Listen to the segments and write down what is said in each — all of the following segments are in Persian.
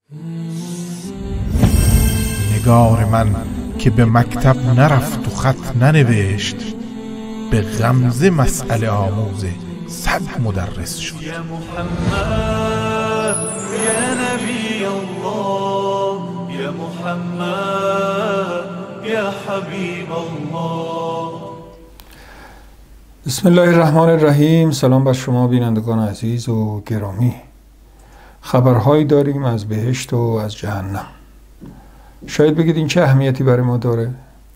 نگار من که به مکتب نرفت و خط ننوشت، به غمزه مسئله آموز 100 مدرس شد. یا محمد یا نبی الله، یا محمد یا حبیب الله. بسم الله الرحمن الرحیم. سلام بر شما بینندگان عزیز و گرامی. خبرهایی داریم از بهشت و از جهنم. شاید بگید این چه اهمیتی برای ما داره؟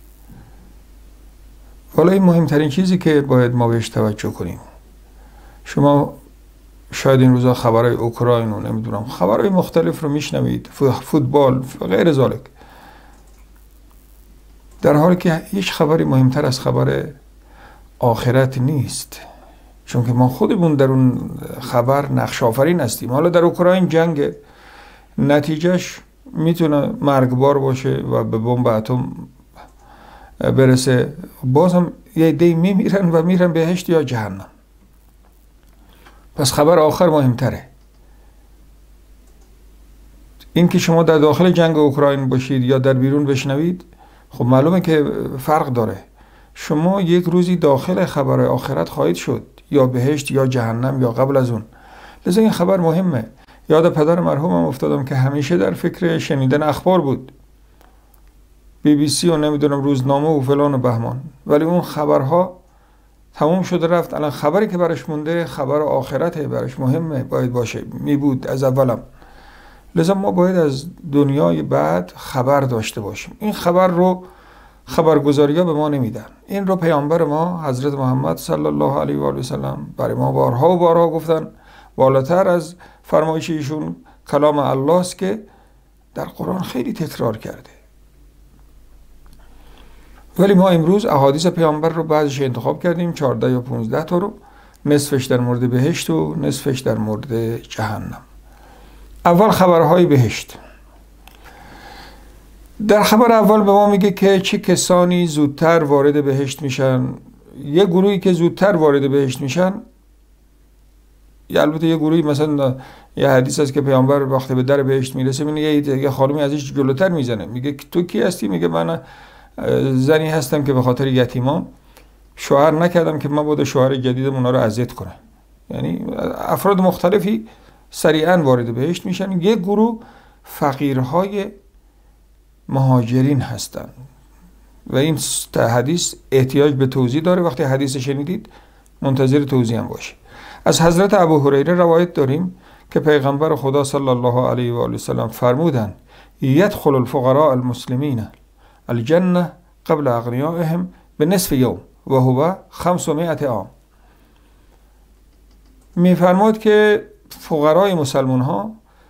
والا این مهمترین چیزی که باید ما بهش توجه کنیم. شما شاید این روزا خبرهای اوکراین و نمیدونم خبرهای مختلف رو میشنوید، فوتبال غیر ذالک، در حالی که هیچ خبری مهمتر از خبر آخرت نیست، چون که ما خودمون در اون خبر نقش آفرین هستیم. حالا در اوکراین جنگ، نتیجهش میتونه مرگبار باشه و به بمب اتم برسه، بازم یه عده‌ای میمیرن و میرن بهشت یا جهنم. پس خبر آخر مهمتره. این که شما در داخل جنگ اوکراین باشید یا در بیرون بشنوید، خب معلومه که فرق داره. شما یک روزی داخل خبر آخرت خواهید شد، یا بهشت یا جهنم یا قبل از اون. لذا این خبر مهمه. یاد پدر مرحومم افتادم که همیشه در فکر شنیدن اخبار بود، BBC و نمیدونم روزنامه و فلان و بهمان، ولی اون خبرها تموم شده رفت. الان خبری که برش مونده خبر آخرته، برش مهمه، باید باشه، میبود از اولم. لذا ما باید از دنیای بعد خبر داشته باشیم. این خبر رو خبرگزاری ها به ما نمیدن. این رو پیامبر ما حضرت محمد صلی الله علیه و آله و سلم برای ما بارها و بارها گفتن. بالاتر از فرمایش ایشون کلام الله است که در قرآن خیلی تکرار کرده. ولی ما امروز احادیث پیامبر رو بعضش انتخاب کردیم، 14 یا 15 تا رو، نصفش در مورد بهشت و نصفش در مورد جهنم. اول خبرهای بهشت. در خبر اول به ما میگه که چه کسانی زودتر وارد بهشت میشن. یه گروهی که زودتر وارد بهشت میشن، البته یه گروهی، مثلا یه حدیث هست که پیامبر وقتی به در بهشت میرسه میگه یه خانمی ازش جلوتر میزنه، میگه تو کی هستی؟ میگه من زنی هستم که به خاطر یتیمان شوهر نکردم که من بود شوهر جدیدم اونا رو اذیت کنه. یعنی افراد مختلفی سریعا وارد بهشت میشن. یه گروه فقیرهای مهاجرین هستن و این حدیث احتیاج به توضیح داره. وقتی حدیث شنیدید منتظر توضیح هم باشید. از حضرت ابو هریره روایت داریم که پیغمبر خدا صلی الله علیه و آله و سلم فرمودند: یدخل الفقراء المسلمین الجنه قبل اغنیائهم به نصف یوم و هو 500 عام. میفرماد که فقرای مسلمان ها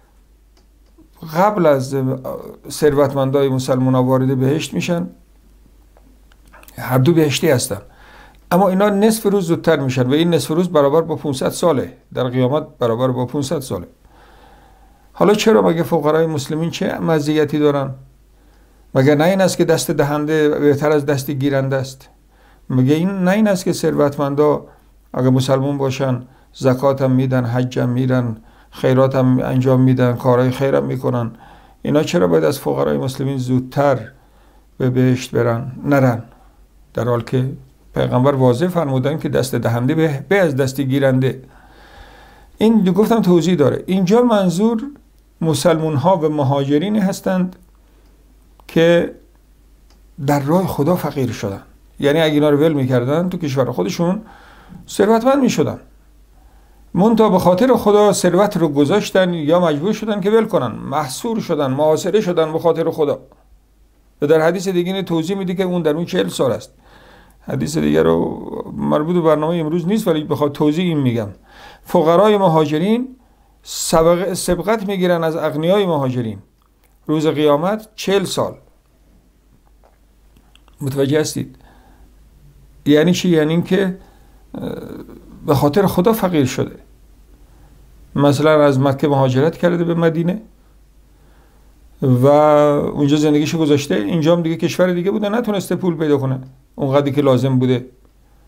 قبل از ثروتمندای مسلمان ها وارد بهشت میشن. هر دو بهشتی هستن، اما اینا نصف روز زودتر میشن و این نصف روز برابر با 500 ساله. در قیامت برابر با 500 ساله. حالا چرا؟ مگه فقرای مسلمین چه مزیتی دارن؟ مگه نه این است که دست دهنده بهتر از دست گیرنده است؟ مگه این نه این است که ثروتمندا اگه مسلمان باشن زکات هم میدن، حج هم میرن، خیرات هم انجام میدن، کارهای خیر هم میکنن؟ اینا چرا باید از فقرای مسلمین زودتر به بهشت نرن؟ در حال که پیغمبر واضح فرمودن که دست دهنده به از دست گیرنده. این گفتم توضیح داره. اینجا منظور مسلمان ها و مهاجرین هستند که در راه خدا فقیر شدن. یعنی اگه اینا رو ول میکردن تو کشور خودشون ثروتمند میشدن، منتها به خاطر خدا ثروت رو گذاشتن یا مجبور شدن که ول کنن، محصور شدن، محاصره شدن به خاطر خدا. و در حدیث دیگه توضیح میده که اون در اون 40 سال است. حدیث دیگه رو مربوط به برنامه امروز نیست ولی بخواد توضیح این میگم. فقرای مهاجرین سبقت میگیرن از اغنیای مهاجرین روز قیامت 40 سال. متوجه هستید؟ یعنی چی؟ یعنی این که به خاطر خدا فقیر شده. مثلا از مکه مهاجرت کرده به مدینه و اونجا زندگیشو گذاشته، اینجا هم دیگه کشور دیگه بوده، نتونسته پول پیدا کنه اونقدری که لازم بوده.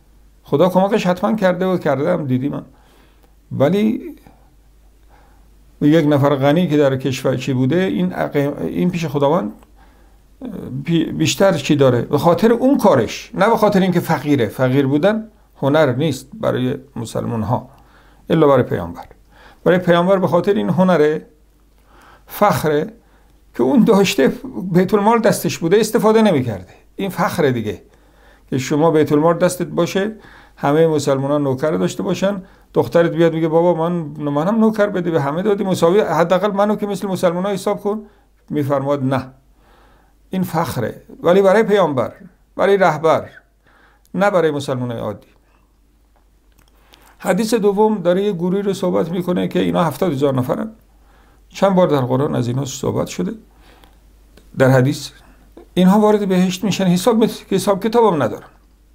خدا کمکش حتما کرده و کرده هم، دیدی من. ولی و یک نفر غنی که در کشور چی بوده، این پیش خداوند بیشتر چی داره؟ به خاطر اون کارش، نه به خاطر اینکه فقیره. فقیر بودن هنر نیست برای مسلمان ها الا برای پیامبر. برای پیامبر به خاطر این هنره، فخره که اون داشته، بیت المال دستش بوده، استفاده نمی‌کرده. این فخره دیگه که شما بیت المال دستت باشه، همه مسلمانان نوکر داشته باشن، دخترت بیاد میگه بابا منم نوکر بده، به همه دادی مساوی، حداقل منو که مثل مسلمان‌ها حساب کن. میفرماد نه، این فخره، ولی برای پیامبر، برای رهبر، نه برای مسلمان‌های عادی. حدیث دوم داره یه گروهی رو صحبت میکنه که اینا 70,000 نفرن. چند بار در قرآن از اینا صحبت شده در حدیث. اینها وارد بهشت میشن، حساب کتابم ندارن.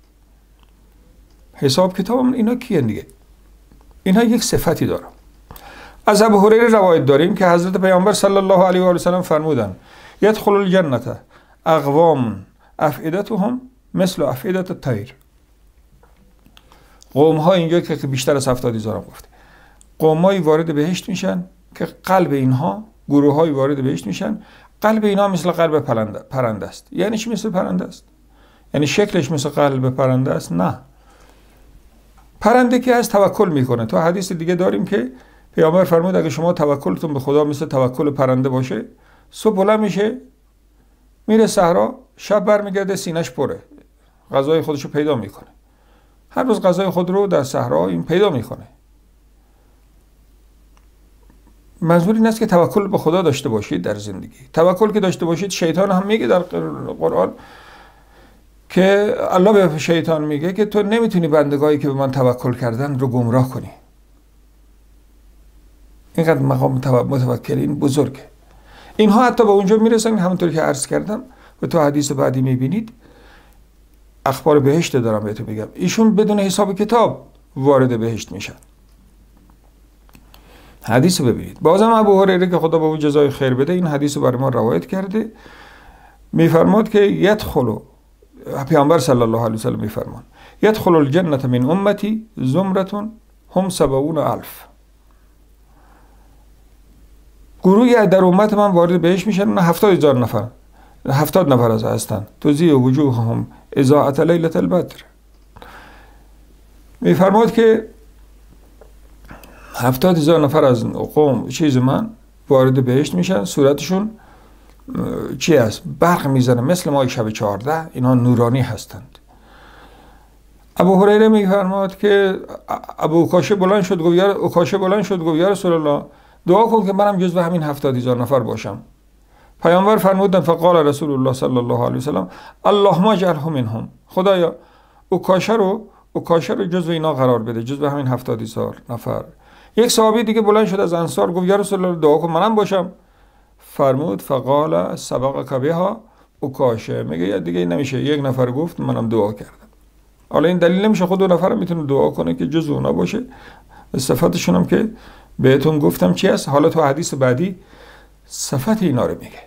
حساب کتابم اینا کیه دیگه؟ اینها یک صفتی دارن. از ابو هریره روایت داریم که حضرت پیامبر صلی الله علیه و آله و سلم فرمودن: یدخل الجنة اقوام افئدتهم مثل افئدة الطیر. قوم ها اینجا که بیشتر از 70,000 هم گفته، قوم هایی وارد بهشت میشن که قلب اینها، گروه هایی وارد بهشت میشن، قلب اینها مثل قلب پرنده است. یعنی چی مثل پرنده است؟ یعنی شکلش مثل قلب پرنده است؟ نه. پرنده که از توکل میکنه. تو حدیث دیگه داریم که پیامبر فرمود اگه شما توکلتون به خدا مثل توکل پرنده باشه، صبح بلند میشه میره صحرا، شب برمیگرده سینه‌اش پره، غذای خودشو پیدا میکنه. هر روز غذای خود رو در صحرا این پیدا میکنه. منظور این است که توکل به خدا داشته باشید در زندگی. توکل که داشته باشید، شیطان هم میگه در قرآن که الله به شیطان میگه که تو نمیتونی بندگانی که به من توکل کردن رو گمراه کنی. اینقدر مقام متوکلین بزرگه. اینها حتی به اونجا میرسن، همونطور که عرض کردم و تو حدیث بعدی میبینید، اخبار بهشت دارم بهتون بگم، ایشون بدون حساب کتاب وارد بهشت میشن. حدیث ببینید. بازم ابو هریره که خدا به او جزای خیر بده این حدیث برای ما روایت کرده، میفرماد که یدخل، پیامبر صلی الله علیه و سلم میفرمان یدخل الجنة من امتی زمرة هم 70,000. گروهی در امت من وارد بهشت میشن، 70,000 نفر، 70 نفر از هستن. تضیء وجوههم اضاءة لیلة البدر. میفرماد که 70,000 نفر از قوم من وارد بهشت میشن، صورتشون چی است؟ برق میزنه مثل ماه شب 14. اینا نورانی هستند. ابو هریره میفرماد که ابو اوکاشه بلند شد گفت یا رسول الله دعا کن که منم جزو همین 70,000 نفر باشم. پیامبر فرمودن فقال رسول الله صلی الله علیه و سلم اللهم اجعله منهم. خدایا اوکاشه رو جزو اینا قرار بده، جزو همین 70,000 نفر. یک صحابی دیگه بلند شد از انصار گفت یا رسول الله دعا کن منم باشم. فرمود فقال سبقک بها اوکاشه. میگه دیگه نمیشه، یک نفر گفت منم دعا کردم. حالا این دلیل نمیشه خود 2 نفر میتونه دعا کنه که جزو اونا باشه. صفاتشون هم که بهتون گفتم چی است. حالا تو حدیث بعدی صفت اینا رو میگه.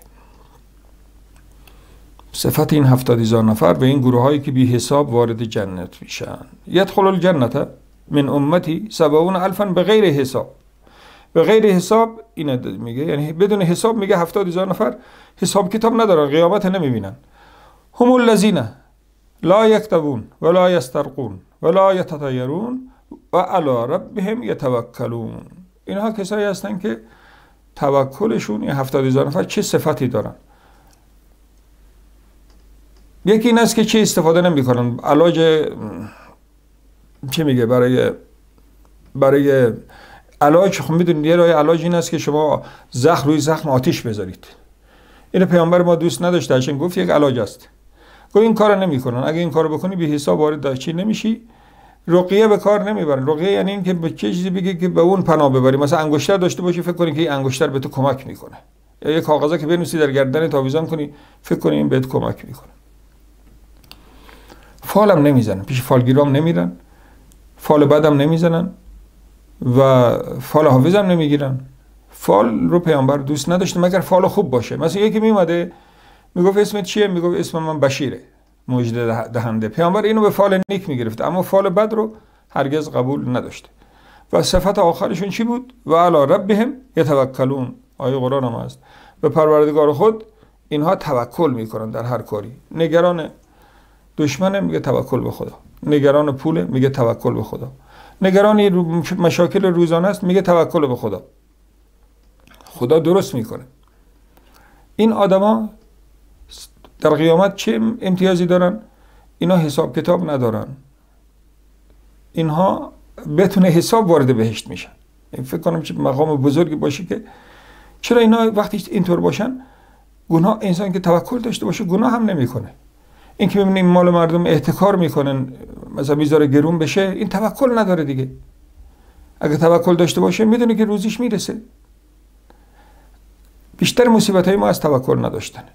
صفت این 70,000 نفر به این گروه هایی که بی حساب وارد جنت میشن. یدخل الجنة من امتی 70,000 به غیر حساب. به غیر حساب اینه میگه، یعنی بدون حساب. میگه 70,000 نفر حساب کتاب ندارن، قیامت نمیبینن. هم الذین لا یکتبون ولا یسترقون ولا یتطیرون و علی ربهم یتوکلون. اینها کسایی هستن که توکلشون، این 70,000 نفر چه صفتی دارن؟ یکی این است که چه استفاده نمیکنن. علاج چه میگه؟ برای علاج، خب میدونید یه راه علاج این است که شما روی زخم آتش بذارید. این پیامبر ما دوست نداشته، چون گفت یک علاج است. گفت این کارو نمیکنن. اگه این کارو بکنی بی حساب وارد چی نمیشی. رقیه به کار نمیبرن. رقیه یعنی این که به چه چیزی بگی که به اون پناه ببری. مثلا انگشتر داشته باشی، فکر کنی که این انگشتر به تو کمک میکنه. یا یک کاغذی که بنویسی در گردن آویزان کنی، فکر کنی این بهت کمک میکنه. فالم نمیزنن، پیش فالگیرام نمیرن، فال بدم نمیزنن و فال حافظم نمیگیرن. فال رو پیامبر دوست نداشته مگر فال خوب باشه. مثلا یکی میومده میگفت اسمت چیه؟ میگفت اسم من بشیره، مژده دهنده. پیامبر اینو به فال نیک میگرفت، اما فال بد رو هرگز قبول نداشته. و صفت آخرشون چی بود؟ و علی ربهم یتوکلون. آیه قرآن هم هست. به پروردگار خود اینها توکل میکنن در هر کاری. نگران دشمن میگه توکل به خدا، نگران پول میگه توکل به خدا، نگران مشاکل روزانه است میگه توکل به خدا. خدا درست میکنه. این آدما در قیامت چه امتیازی دارن؟ اینا حساب کتاب ندارن. اینها بتونه حساب وارد بهشت میشن. این فکر کنم چه مقام بزرگی باشه که چرا اینا وقتی اینطور باشن گناه، انسان که توکل داشته باشه گناه هم نمیکنه. این که ببینیم مال مردم احتکار میکنن مثلا میذاره گرون بشه، این توکل نداره دیگه. اگه توکل داشته باشه میدونه که روزیش میرسه. بیشتر مصیبت های ما از توکل نداشتنه.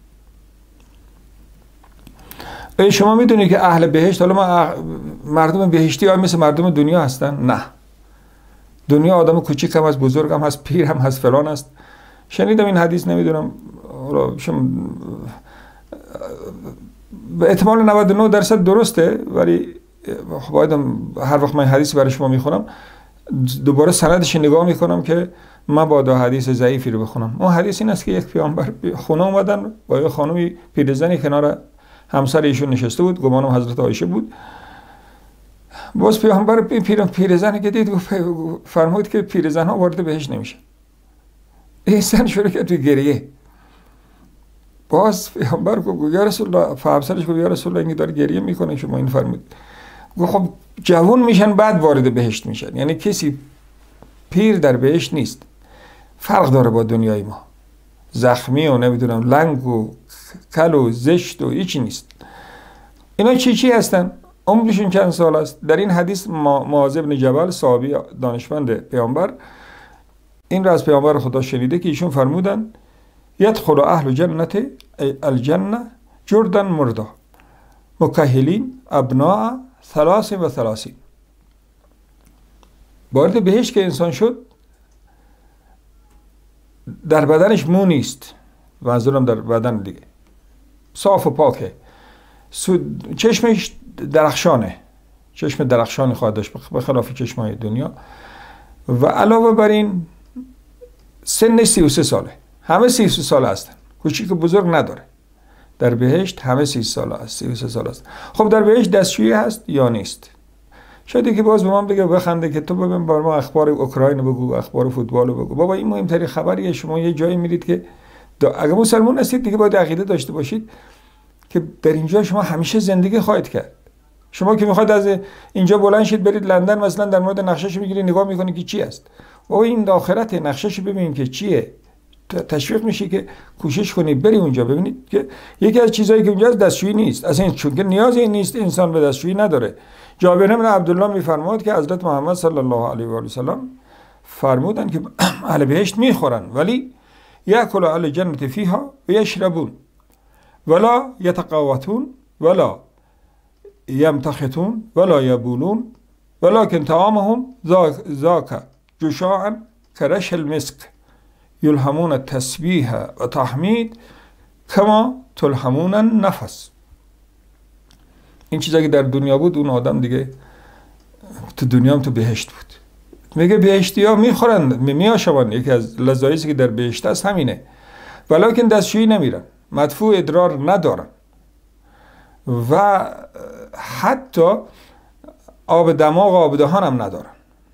شما میدونید که اهل بهشت، حالا ما مردم بهشتی ها مثل مردم دنیا هستن؟ نه. دنیا آدم کوچیک هم از بزرگ هم هست، پیر هم هست، فلان است. شنیدم این حدیث، نمیدونم به احتمال 99% درسته، ولی باید هر وقت من حدیث برای شما میخونم دوباره سندش نگاه میکنم که مبادا حدیث ضعیفی رو بخونم. اون حدیث این است که یک پیامبر خونه اومدن با یک خانمی پیرزنی کنار همسر ایشون نشسته بود، گمانم حضرت عایشه بود. باز پیامبر پیرزنی که دید فرمود که پیرزن ها وارد بهشت نمیشه. این زن شروع کرد تو گریه. باز پیامبر گفت یا رسول الله، همسرش گفت یا رسول الله این داره گریه میکنه شما این فرمود. گفت خب جوان میشن بعد وارد بهشت میشن، یعنی کسی پیر در بهشت نیست. فرق داره با دنیای ما. زخمی و نمیدونم لنگ و کل و زشت و هیچی نیست. اینا چی هستن؟ عمرشون چند سال است؟ در این حدیث معاذ بن جبل صحابی دانشمند پیامبر این را از پیامبر خدا شنیده که ایشون فرمودن یدخل اهل جنت الجنه جردن مردا مکهلین ابناء 33. وارد بهشت که انسان شد در بدنش مو نیست، منظورم در بدن دیگه، صاف و پاکه، چشمش درخشانه، چشم درخشانی خواهد داشت به خلاف چشمای دنیا. و علاوه بر این سن 33 ساله، همه 33 ساله هستن، کوچیک و بزرگ نداره. در بهشت همه 33 ساله است. خب در بهشت دستشویی هست یا نیست؟ شاید که باز به من بگه بخنده که تو ببین بر ما اخبار اوکراین بگو، اخبار فوتبال بگو. بابا این مهمترین خبریه. شما یه جایی میرید که اگه مسلمان هستید دیگه باید عقیده داشته باشید که در اینجا شما همیشه زندگی خواهید کرد. شما که میخواید از اینجا بلند شید برید لندن مثلا در مورد نقشه‌ش میگیری نگاه میکنی که چی است. او این آخرت نقشه‌ش ببینید که چیه. تشویق میشی که کوشش کنی بری اونجا ببینید که یکی از چیزایی که اونجا دستشویی نیست. اصلا چون که نیازی نیست انسان به دستشویی نداره. جابر بن عبدالله میفرماد که حضرت محمد صلی الله علیه و آله و سلم فرمودن که اهل بهشت میخورن ولی یاکل اهل الجنه فیها و یشربون ولا یتقوتون ولا یمتخطون ولا یبولون ولكن طعامهم ذاك جشاعا كرش المسك یلهمون التسبیح و تحمید کما تلهمون النفس. این چیزایی که در دنیا بود اون آدم دیگه تو دنیا هم تو بهشت بود. میگه بهشتی ها میخورن میآشامن. یکی از لذایزی که در بهشت هست همینه. ولیکن دستشویی نمیرن، مدفوع ادرار ندارن و حتی آب دماغ و آب دهان هم ندارن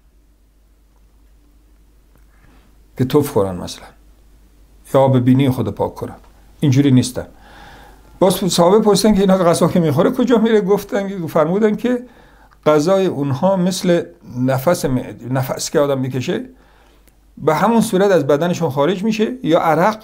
که توف کنن مثلا یا آب بینی خود پاک کنن. اینجوری نیستن. باز صحابه پرسیدن که اینا غذا که میخوره کجا میره؟ گفتن فرمودن که غذای اونها مثل نفس که آدم میکشه به همون صورت از بدنشون خارج میشه یا عرق،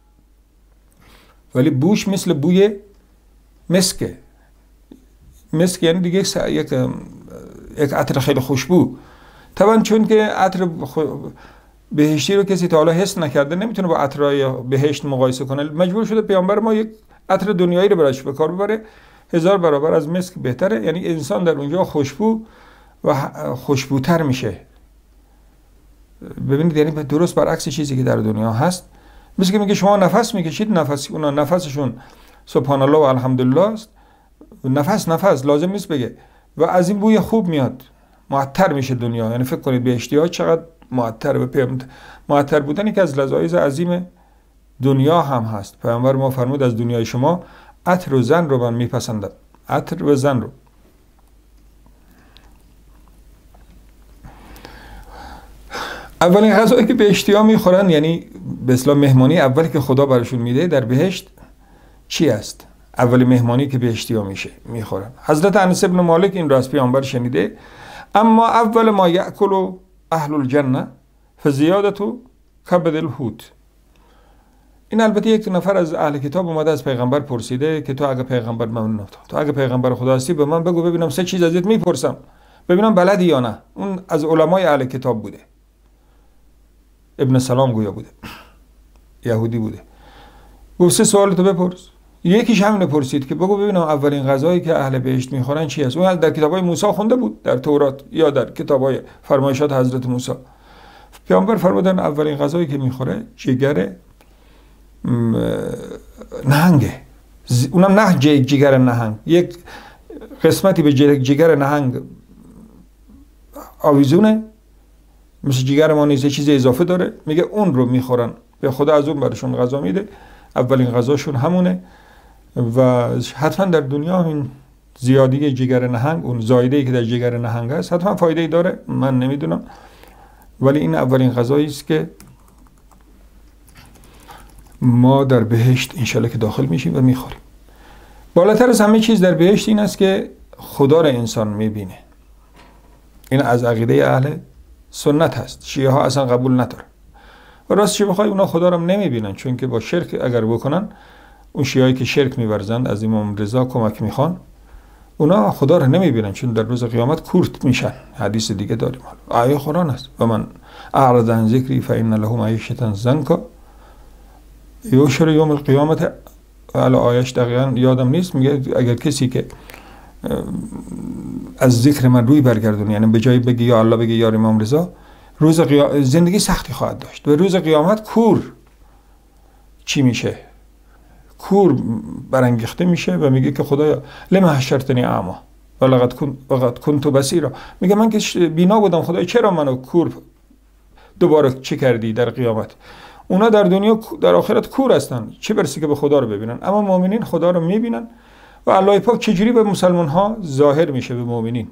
ولی بوش مثل بوی مسکه. مسک یعنی دیگه یک عطر خیلی خوشبو. طبعا چون که عطر بهشتی رو کسی تا حالا حس نکرده نمیتونه با عطرهای بهشت مقایسه کنه. مجبور شده پیامبر ما یک عطر دنیایی رو براش به کار ببره. 1000 برابر از مسک بهتره. یعنی انسان در اونجا خوشبو و خوشبوتر میشه. ببینید یعنی درست برعکس چیزی که در دنیا هست. مثل که میگه شما نفس میکشید، اونا نفسشون سبحان الله و الحمدلله است. نفس لازم نیست بگه و از این بوی خوب میاد. معطر میشه دنیا. یعنی فکر کنید بهشتی ها چقدر معطر. معطر بودن یکی از لذایز عظیم دنیا هم هست. پیامبر ما فرمود از دنیای شما عطر و زن رو من میپسندم. عطر و زن رو. اولین غذایی که بهشتی ها میخورن، یعنی به اصطلاح مهمانی اولی که خدا براشون میده در بهشت چی است؟ اول مهمانی که بهشتی ها میخورن. حضرت انس بن مالک این را از پیامبر شنیده: اما اول ما یأکل اهل الجنه فزیادت کبد الحوت. این البته یک نفر از اهل کتاب اومده از پیغمبر پرسیده که تو اگه پیغمبر ممنون تو اگه پیغمبر خدا هستی به من بگو ببینم 3 چیز ازت میپرسم ببینم بلدی یا نه. اون از علمای اهل کتاب بوده، ابن سلام گویا بوده، یهودی بوده. گفت 3 سوال تو بپرس. یکیش همینو پرسید که بگو ببینم اولین غذایی که اهل بهشت میخورن چی است. اون در کتابای موسی خونده بود، در تورات یا در کتابای فرمایشات حضرت موسی. پیامبر فرمودن اولین غذایی که میخوره جگر نهنگه. اونم نه جگر نهنگ، یک قسمتی به جگر نهنگ آویزونه، مثل جگر ما نیست، چیز اضافه داره. میگه اون رو میخورن، به خدا از اون برشون غذا میده. اولین غذاشون همونه. و حتما در دنیا این زیادی جگر نهنگ، اون زایده‌ای که در جگر نهنگ هست، حتما فایده‌ای داره، من نمیدونم، ولی این اولین غذایی است که ما در بهشت انشالله که داخل میشیم و میخوریم. بالاتر از همه چیز در بهشت این است که خدا را انسان میبینه. این از عقیده اهل سنت هست. شیعه ها اصلا قبول ندارن. و راستش بخوای اونا خدا را نمیبینن، چون که با شرک اگر بکنن، اون شیعه‌ای که شرک می‌ورزند از امام رضا کمک میخوان، اونا خدا را نمیبینن، چون در روز قیامت کورت میشن. حدیث دیگه داریم، آیه قرآن است: و من اعرض عن ذکری فإن له معیشة ضنکا یحشر یوم القیامت. حالا آیه‌اش دقیقاً یادم نیست. میگه اگر کسی که از ذکر من روی برگردونه، یعنی به جای بگی یا الله بگی یا امام رضا، روز زندگی سختی خواهد داشت. و روز قیامت کور چی میشه؟ کور برانگیخته میشه و میگه که خدایا لما حشرتنی اعما ولقد کنت بصیرا. میگه من که بینا بودم، خدایا چرا منو کور دوباره چی کردی در قیامت؟ اونا در دنیا در آخرت کور هستن، چه برسی که به خدا رو ببینن. اما مؤمنین خدا رو میبینن. و الله پاک چجوری به مسلمان ها ظاهر میشه؟ به مؤمنین.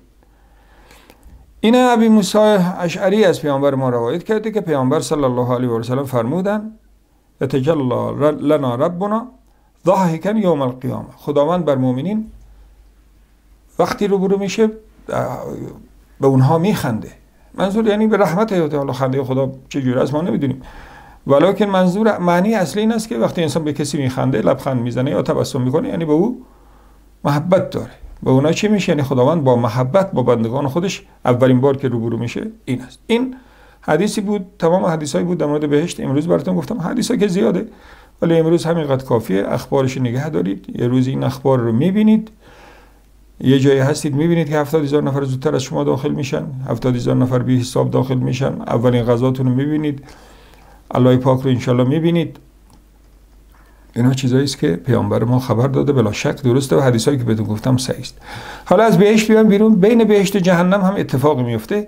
این ابی موسی اشعری از پیامبر ما روایت کرده که پیامبر صلی الله علیه و سلم فرمودن: یتجلی لنا ربنا ضاحکا یوم القیامه. خداوند بر مؤمنین وقتی روبرو میشه به اونها میخنده. منظور یعنی به رحمت الله، خنده خدا چجوری است ما نمیدونیم، ولیکن منظور معنی اصلی این است که وقتی انسان به کسی میخنده، لبخند میزنه یا تبسم میکنه، یعنی به او محبت داره. به اونا چی میشه؟ یعنی خداوند با محبت با بندگان خودش اولین بار که روبرو میشه این است. این حدیثی بود، تمام حدیثایی بود در مورد بهشت. امروز براتون گفتم حدیثا که زیاده، ولی امروز همینقدر کافیه. اخبارش نگه دارید، یه روز این اخبار رو میبینید، یه جایی هستید میبینید که 70,000 نفر زودتر از شما داخل میشن، 70,000 نفر بی حساب داخل میشن. اولین غذاتون رو میبینید، الله پاک رو انشالله میبینید. اینا چیزایی است که پیامبر ما خبر داده، بلا شک درسته و حدیثایی که بهتون گفتم صحیح است. حالا از بهشت بیام بیرون، بین بهشت و جهنم هم اتفاقی میفته.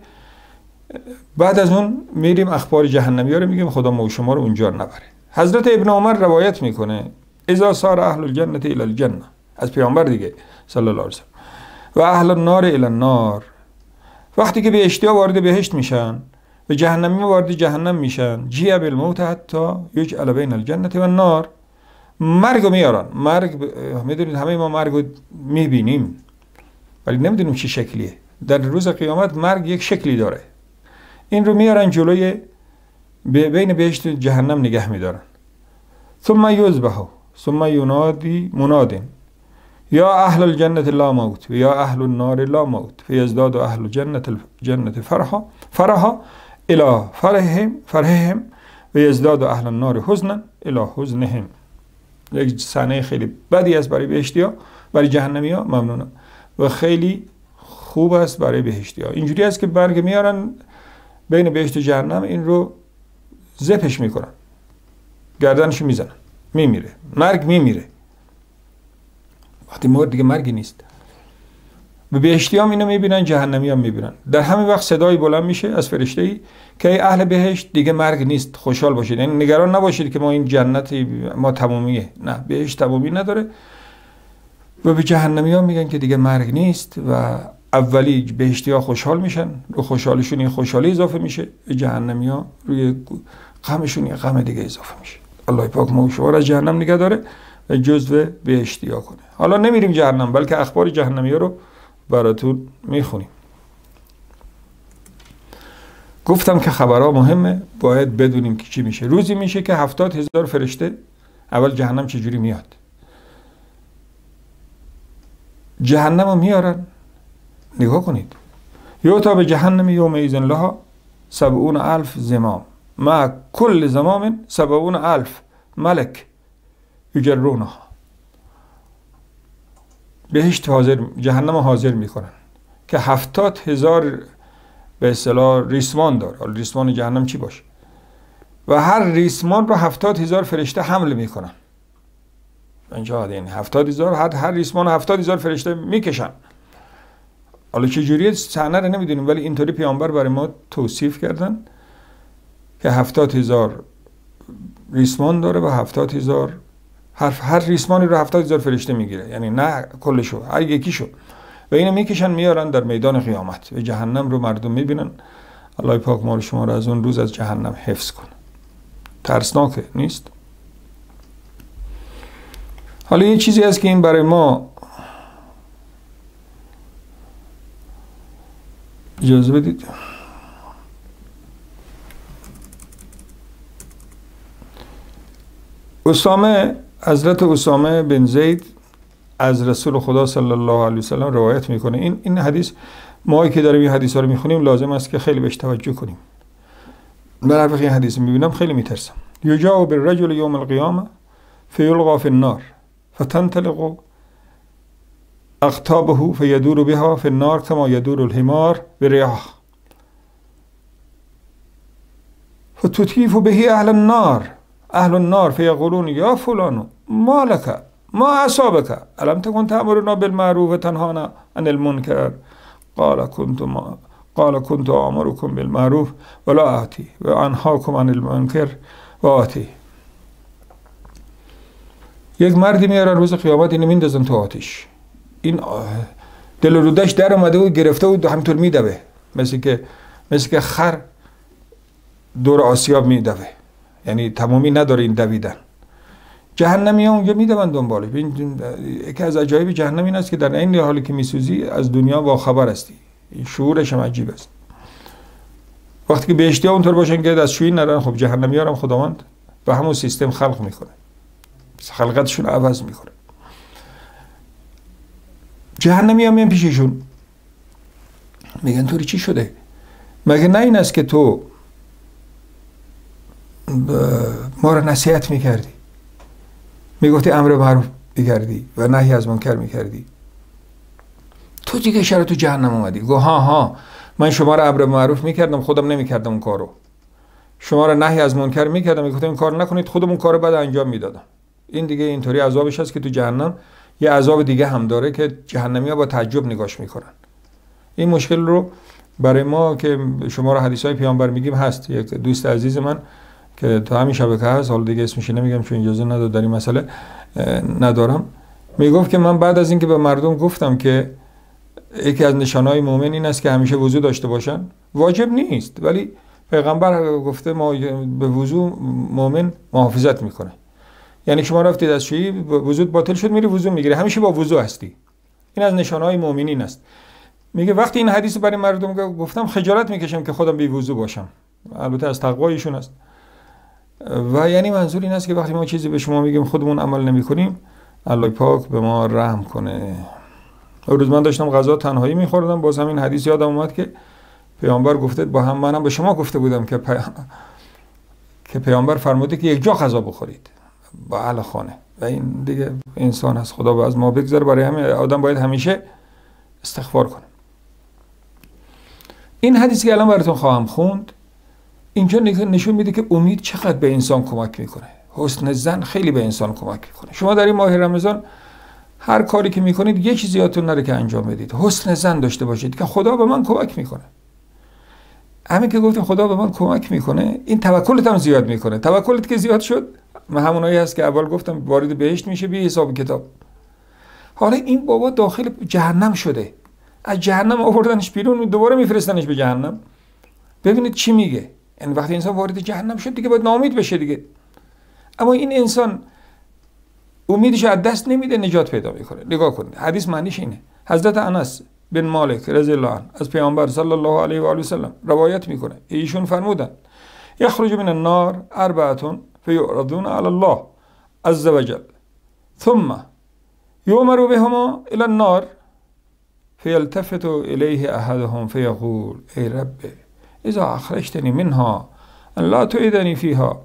بعد از اون میریم اخبار جهنمی‌ها رو میگیم، خدا ما و شما رو اونجا نبره. حضرت ابن عمر روایت میکنه: اذا صار اهل الجنه الى الجنه، از پیامبر دیگه صلی الله علیه و اهل النار الى النار. وقتی که بهشتی‌ها وارد بهشت میشن و جهنمی‌ها وارد جهنم میشن، جیء بالموت حتی یجعل بین الجنه و النار. مرگ رو میارن. مرگ میدونید همه ما مرگ رو میبینیم ولی نمیدونیم چه شکلیه. در روز قیامت مرگ یک شکلی داره. این رو میارن جلوی بین بهشت و جهنم نگه میدارن. ثم یذبح ثم ینادی مناد یا اهل الجنه لا موت و یا اهل النار لا موت فیزداد اهل الجنه فرحا الى فرحهم و یزداد اهل النار حزنا الى حزنهم. یک صحنه خیلی بدی است برای بهشتی‌ها، برای جهنمی‌ها ممنونم، و خیلی خوب است برای بهشتی‌ها. اینجوری است که برگ میارن بین بهشت و جهنم، این رو زپش میکنن، گردنشو میزنن، میمیره. مرگ میمیره. وقتی مرد دیگه مرگی نیست. و بهشتی هم اینو میبینن، جهنمی هم میبینن. در همین وقت صدایی بلند میشه از فرشته‌ای که ای اهل بهشت دیگه مرگ نیست، خوشحال باشید، یعنی نگران نباشید که ما این جنت ما تمامیه، نه بهشت تمامی نداره. و به جهنمی ها میگن که دیگه مرگ نیست و اولی بهشتی ها خوشحال میشن، رو خوشحالشون یه خوشحالی اضافه میشه، به جهنمی ها روی غمشون یه غم دیگه اضافه میشه. الله پاک ما شما را از جهنم نگه داره و جزو بهشتی ها کنه. حالا نمیریم جهنم، بلکه اخبار جهنمی ها رو براتون میخونیم. گفتم که خبرها مهمه، باید بدونیم که چی میشه. روزی میشه که 70,000 فرشته اول جهنم چجوری میاد. جهنم رو میارن، نگاه کنید. یوتا به جهنم یوم ایزن لها 70,000 زمام مع کل زمام 70,000 ملک یجرونها. بهشت حاضر، جهنم حاضر میکنن که 70,000 به اصطلاح ریسمان داره. حالا ریسمان جهنم چی باشه؟ و هر ریسمان رو 70,000 فرشته حمل میکنن. اینجا یعنی 70,000 هر ریسمان 70,000 فرشته میکشن. حالا چجوریه صحنه رو نمیدونیم، ولی اینطوری پیامبر برای ما توصیف کردن که 70,000 ریسمان داره و 70,000 هر ریسمانی رو 70,000 فرشته میگیره، یعنی نه کلشو، هر یکیشو، و اینو میکشن میارن در میدان قیامت و جهنم رو مردم میبینن. الله پاک ما رو شما رو از اون روز از جهنم حفظ کنه. ترسناکه نیست؟ حالا یه چیزی هست که این برای ما اجازه بدید. حضرت اسامه بن زید از رسول خدا صلی الله علیه و سلم روایت میکنه. این حدیث ما که داریم این حدیث ها رو میخونیم لازم است که خیلی بهش توجه کنیم. من هر وقت این حدیث میبینم خیلی میترسم. یجاء بالرجل یوم القیامه فیلقى فی النار فتنطلق اقطابه فیدور بها فی النار کما یدور الحمار بریاح فتطیف به اهل النار فیقولون یا فلان ما لك ما اصابك الم تكن تأمرنا بالمعروف وتنهانا عن المنکر قال كنت آمركم بالمعروف ولا آتی و انهاكم عن المنکر و آتی. یک مردی میاره روز قیامت، اینو میندازن تو آتش. این دل و رودش در اومده و گرفته و همینطور میدوه، مثل که خر دور آسیاب میدوه، یعنی تمامی نداره این دویدن. جهنمی ها اونجا میدون دنبالش. یکی از عجایب جهنم این است که در این حالی که میسوزی از دنیا با خبر هستی. شعورش هم عجیب است. وقتی که بهشتی ها اونطور باشن که دستشویی ندارن، خب جهنمی ها هم خداوند به همون سیستم خلق میکنه، خلقتشون عوض میکنه. جهنمی ها میان پیششون میگن توری چی شده؟ مگه نه این است که تو ما را نصیحت میکردی، میگفتی امر معروف میکردی و نهی از منکر میکردی، تو دیگه چرا تو جهنم اومدی؟ گو ها من شما را امر معروف میکردم، خودم نمیکردم اون کارو. شما را نهی از منکر میکردم، میگفتم این کار نکنید، خودم اون کارو بعد انجام میدادم. این دیگه اینطوری عذابش هست که تو جهنم یه عذاب دیگه هم داره که جهنمی‌ها با تعجب نگاش میکنن. این مشکل رو برای ما که شما را حدیث‌های پیامبر میگیم هست. یک دوست عزیز من که تو همین شبکه هست، حالا دیگه اسمش نمیگم چون اجازه نداره در این مسئله ندارم، میگفت که من بعد از اینکه به مردم گفتم که یکی از نشانهای مؤمن این است که همیشه وضو داشته باشن، واجب نیست ولی پیغمبر گفته ما به وضو مؤمن محافظت میکنه. یعنی شما رفتید از دستشویی، وضوت باطل شد، میری وضو میگیری، همیشه با وضو هستی. این از نشانهای مؤمنین است. میگه وقتی این حدیث برای مردم گفتم خجالت میکشم که خودم بی وضو باشم. البته از تقوایشون است. و یعنی منظور این است که وقتی ما چیزی به شما میگیم خودمون عمل نمیکنیم، الله پاک به ما رحم کنه. اون روز من داشتم غذا تنهایی میخوردم، باز همین حدیث یادم اومد که پیامبر گفته، با هم منم به شما گفته بودم که پیامبر فرموده که یک جا غذا بخورید با اهل خانه. و این دیگه انسان هست، خدا از ما بگذره. برای همین آدم باید همیشه استغفار کنه. این حدیثی که الان براتون خواهم خوند اینجا نشون میده که امید چقدر به انسان کمک میکنه. حسن ظن خیلی به انسان کمک میکنه. شما در این ماه رمضان هر کاری که میکنید یه چیزی یادتون نره که انجام بدید. حسن ظن داشته باشید که خدا به من کمک میکنه. همین که گفتیم خدا به من کمک میکنه، این توکلت هم زیاد میکنه. توکلت که زیاد شد، همونایی هست که اول گفتم وارد بهشت میشه بی حساب کتاب. حالا این بابا داخل جهنم شده، از جهنم آوردنش بیرون، دوباره میفرستنش به جهنم. ببینید چی میگه. یعنی وقتی انسان وارد جهنم شد دیگه باید ناامید بشه دیگه. اما این انسان امیدش از دست نمیده، نجات پیدا میکنه. نگاه کنید حدیث معنیش اینه. حضرت انس بن مالک رضی الله عنه از پیامبر صلی الله علیه و آله و سلم روایت میکنه، ایشون فرمودن یخرج من النار اربعه فیعرضون علی الله عز وجل ثم یؤمر بهما الى النار فیلتفت الیه احدهم فیقول ای رب اذا اخرجتنی منها ان لا تعیدنی فیها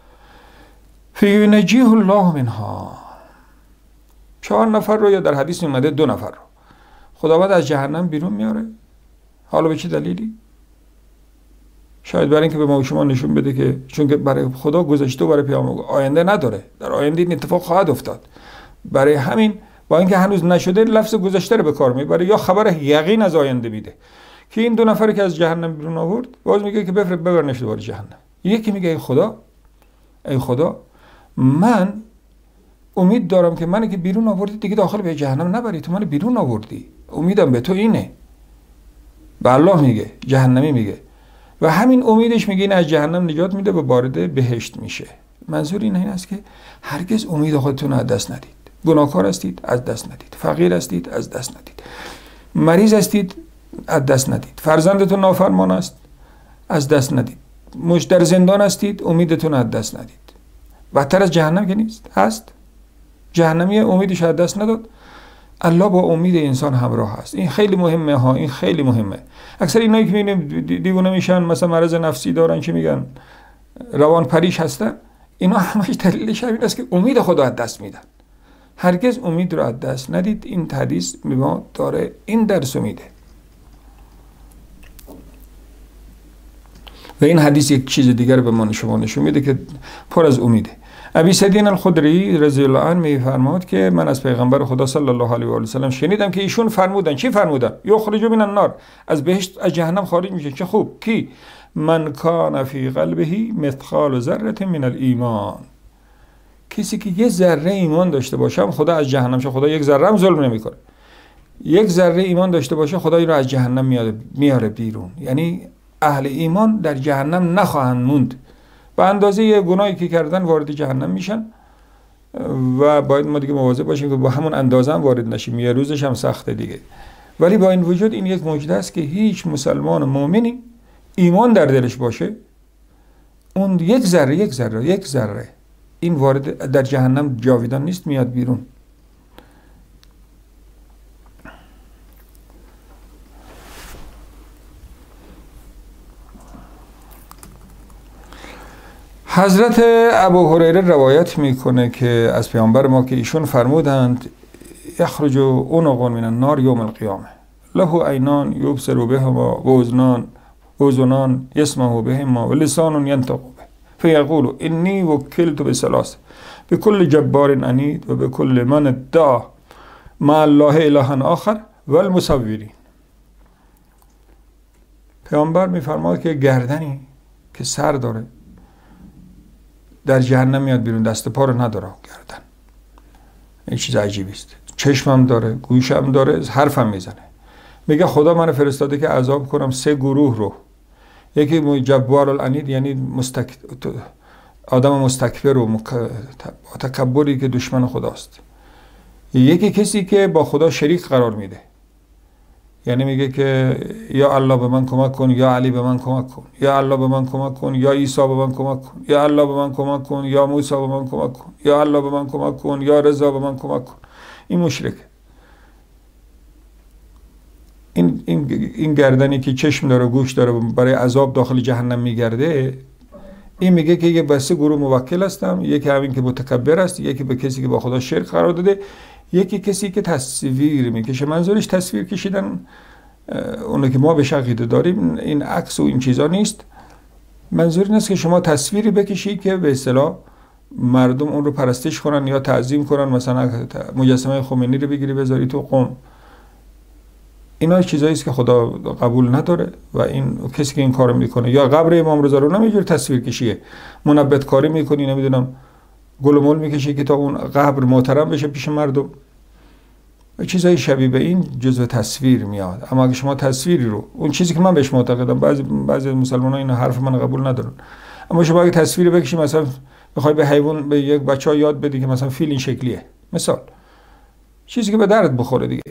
فینجیه الله منها. 4 نفر رو، یا در حدیث اومده 2 نفر رو خداوند از جهنم بیرون میاره. حالا به چه دلیلی؟ شاید برای اینکه به ما و شما نشون بده که چون که برای خدا گذشته و برای پیامبر آینده نداره، در آینده این اتفاق خواهد افتاد. برای همین با اینکه هنوز نشده لفظ گذشته رو به کار میبره، یا خبر یقین از آینده میده. که این 2 نفری که از جهنم بیرون آورد باز میگه که ببرنش دوباره جهنم. یکی میگه ای خدا من امید دارم که منی که بیرون آوردی دیگه داخل به جهنم نبری، تو منو بیرون آوردی، امیدم به تو اینه. به الله میگه، جهنمی میگه، و همین امیدش میگه این از جهنم نجات میده و وارد بهشت میشه. منظور این است که هرگز امید خودتون از دست ندید. گناهکار هستید از دست ندید، فقیر هستید از دست ندید، مریض هستید از دست ندید، فرزندتون نافرمان است از دست ندید، در زندان هستید امیدتون از دست ندید. بدتر از جهنم که نیست، هست. جهنمی امیدش از دست نداد. الله با امید انسان همراه هست. این خیلی مهمه ها، این خیلی مهمه. اکثر اینایی که میبینیم دیوونه میشن، مثلا مرض نفسی دارن، که میگن روان پریش هستن، اینا همش دلیلش همین است که امید خدا از دست میدن. هرگز امید رو از دست ندید. این حدیث به ما داره این درس میده. و این حدیث یک چیز دیگر به ما شما نشون میده که پر از امیده. ابی سعید الخدری رضی الله عنه میفرماد که من از پیغمبر خدا صلی الله علیه و آله و سلم شنیدم که ایشون فرمودن، چی فرمودن؟ یخرج من النار، از بهشت از جهنم خارج میشه. چه خوب. کی؟ من کان فی قلبه مثقال ذره من الایمان، کسی که یه ذره ایمان داشته باشه خدا از جهنم شه. خدا یک ذره هم ظلم نمیکنه. یک ذره ایمان داشته باشه خدا این رو از جهنم میاره بیرون. یعنی اهل ایمان در جهنم نخواهند موند. به اندازه یه گناهی که کردن وارد جهنم میشن و باید ما دیگه مواظب باشیم که با همون اندازه هم وارد نشیم. یه روزش هم سخته دیگه. ولی با این وجود این یک معجزه است که هیچ مسلمان مؤمنی ایمان در دلش باشه، اون یک ذره این وارد در جهنم جاویدان نیست، میاد بیرون. حضرت ابو هریره روایت میکنه که از پیامبر ما که ایشون فرمودند یخرج عنق من النار یوم القیامه له عینان یبصر بهما و اذنان یسمع بهما و لسان ینطق به فیقول انی وکلت بثلاث بكل جبار عنید و بكل من ادعا مع الله اله آخر و المصورین. پیامبر میفرماد که گردنی که سر داره در جهنم میاد بیرون، دست پا رو نداره گردن. این چیز عجیبی است. چشمم داره، گوشم داره، حرفم میزنه. میگه خدا من فرستاده که عذاب کنم 3 گروه رو. یکی جبار العنید، یعنی آدم مستکبر و تکبری که دشمن خداست. یکی کسی که با خدا شریک قرار میده، یعنی میگه که یا الله به من کمک کن، یا علی به من کمک کن، یا الله به من کمک کن، یا عیسی به من کمک کن، یا الله به من کمک کن، یا موسی به من کمک کن، یا الله به من کمک کن، یا رضا به من کمک کن. این مشرکه. این گردنی که چشم داره، گوش داره، برای عذاب داخل جهنم میگرده، این میگه که یه بسته گروه موکل هستم، یکی همین که متکبر است، یکی به کسی که با خدا شرک قرار داده، یکی کسی که تصویر میکشه. منظورش تصویر کشیدن اونو که ما به عقیده داریم، این عکس و این چیزا نیست. منظور این است که شما تصویری بکشی که به اصطلاح مردم اون رو پرستش کنن یا تعظیم کنن، مثلا مجسمه خمینی رو بگیری بذاری تو قم. اینا چیزایی است که خدا قبول نداره و این کسی که این کارو میکنه، یا قبر امام رضا رو نمیجوری تصویر کشیه، منبت کاری میکنی، نمیدونم گل و مول میکشی که تا اون قبر محترم بشه پیش مردم، چیزای شبیه به این جزء تصویر میاد. اما اگه شما تصویری رو، اون چیزی که من بهش معتقدم، بعضی مسلمان‌ها این حرف من قبول ندارن، اما شما اگه تصویری بکشی، مثلا بخوای به حیوان، به یک بچه‌ها یاد بدی که مثلا فیل این شکلیه، مثال چیزی که به درد بخوره دیگه،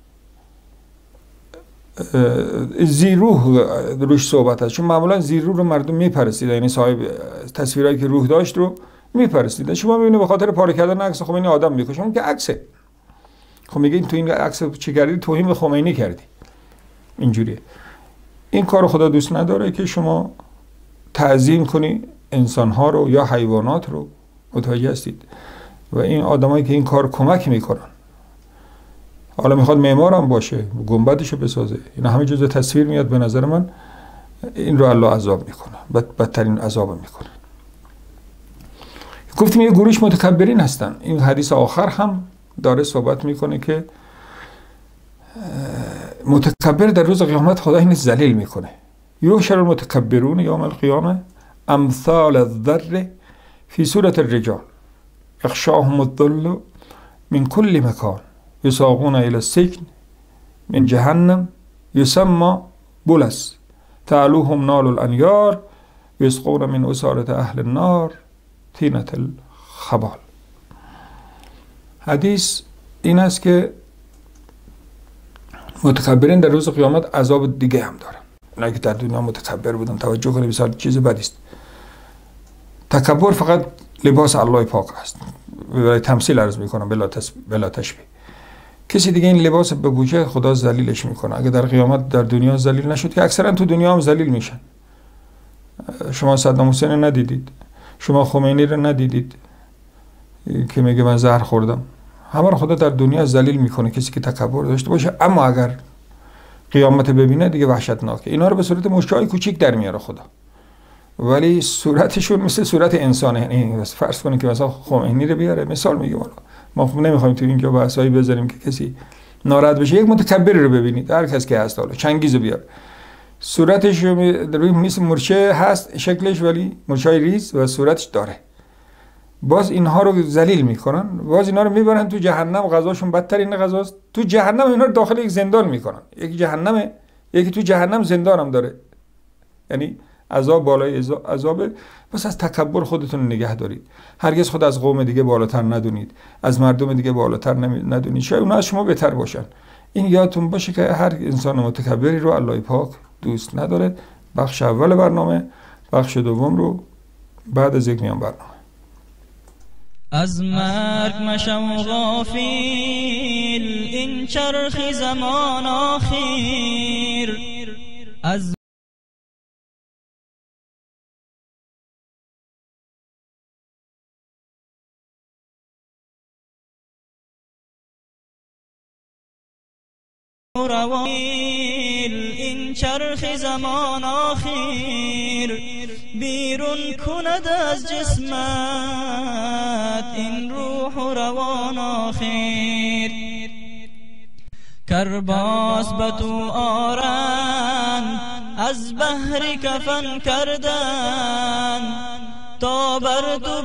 زیروح روش صحبت هست، چون معمولا زیروح رو مردم میپرستیدن، یعنی صاحب تصویرایی که روح داشت رو میپرستیدن. شما میبینید به خاطر پاره کردن عکس خمینی آدم میکشه، اون که عکسه. خب میگه این تو این عکس چی کردی؟ توهین به خمینی کردی. اینجوریه. این کارو خدا دوست نداره که شما تعظیم کنی انسان‌ها رو یا حیوانات رو. متوجه هستید؟ و این آدمایی که این کار کمک میکنن، حالا میخواد معمار هم باشه، گنبدشو بسازه، اینا همه جزء تصویر میاد. به نظر من این رو الله عذاب میکنه، بدترین عذاب میکنه. گفتیم یه گروهش متکبرین هستن. این حدیث آخر هم داره صحبت میکنه که متکبر در روز قیامت خدا اینو ذلیل میکنه. یحشر المتکبرون یوم القیامه امثال الذر فی صورت الرجال یغشاهم الذل من كل مکان یساقون الى السجن من جهنم یسمى بلس تعلوهم نال الانیار یسقون من اسارة اهل النار طینة الخبال. حدیث این است که متکبرین در روز قیامت عذاب دیگه هم دارن. اونایی که در دنیا متکبر بودن، توجه کنید، بسیار چیز بدی است. تکبر فقط لباس الله پاک است. برای تمثیل عرض میکنم بلا تشبیه. کسی دیگه این لباس بپوشه خدا ذلیلش میکنه. اگه در قیامت در دنیا ذلیل نشد، که اکثرا تو دنیا هم ذلیل میشن. شما صدام حسین رو ندیدید، شما خمینی رو ندیدید که میگه من زهر خوردم. همه رو خدا در دنیا ذلیل میکنه کسی که تکبر داشته باشه. اما اگر قیامت ببینه دیگه وحشتناکه. اینا رو به صورت مشکای کوچیک در میاره خدا، ولی صورتشون مثل صورت انسانه. یعنی فرض کنید که مثلا خمینی رو بیاره، مثال میگم، ما خب نمیخوایم تو اینجا بحثایی بذاریم که کسی ناراحت بشه. یک متکبر رو ببینید، هر کس که هست، حالا چنگیز رو بیار، صورتش روی مثل مورچه هست شکلش، ولی مورچه‌ای ریز و صورتش داره. باز اینها رو ذلیل میکنن، باز اینا رو میبرن تو جهنم. غذاشون بدترین غذاست. تو جهنم اینا رو داخل یک زندان میکنن. یکی جهنمه، یکی تو جهنم زندان هم داره. یعنی عذاب بالای عذاب. بس از تکبر خودتون نگه دارید. هرگز خود از قوم دیگه بالاتر ندونید، از مردم دیگه بالاتر ندونید، شاید اونا از شما بهتر باشن. این یادتون باشه که هر انسان متکبری رو الله پاک دوست نداره. بخش اول برنامه، بخش دوم رو بعد از یک میان برنامه. از مرگ مشو غافل، این چرخ زمان آخیر. از این چرخ زمان آخیر، بیرون کند از جسمت این روح و روان آخیر. کرباس به تو آرند از بحر کفن کردن، تا بر تو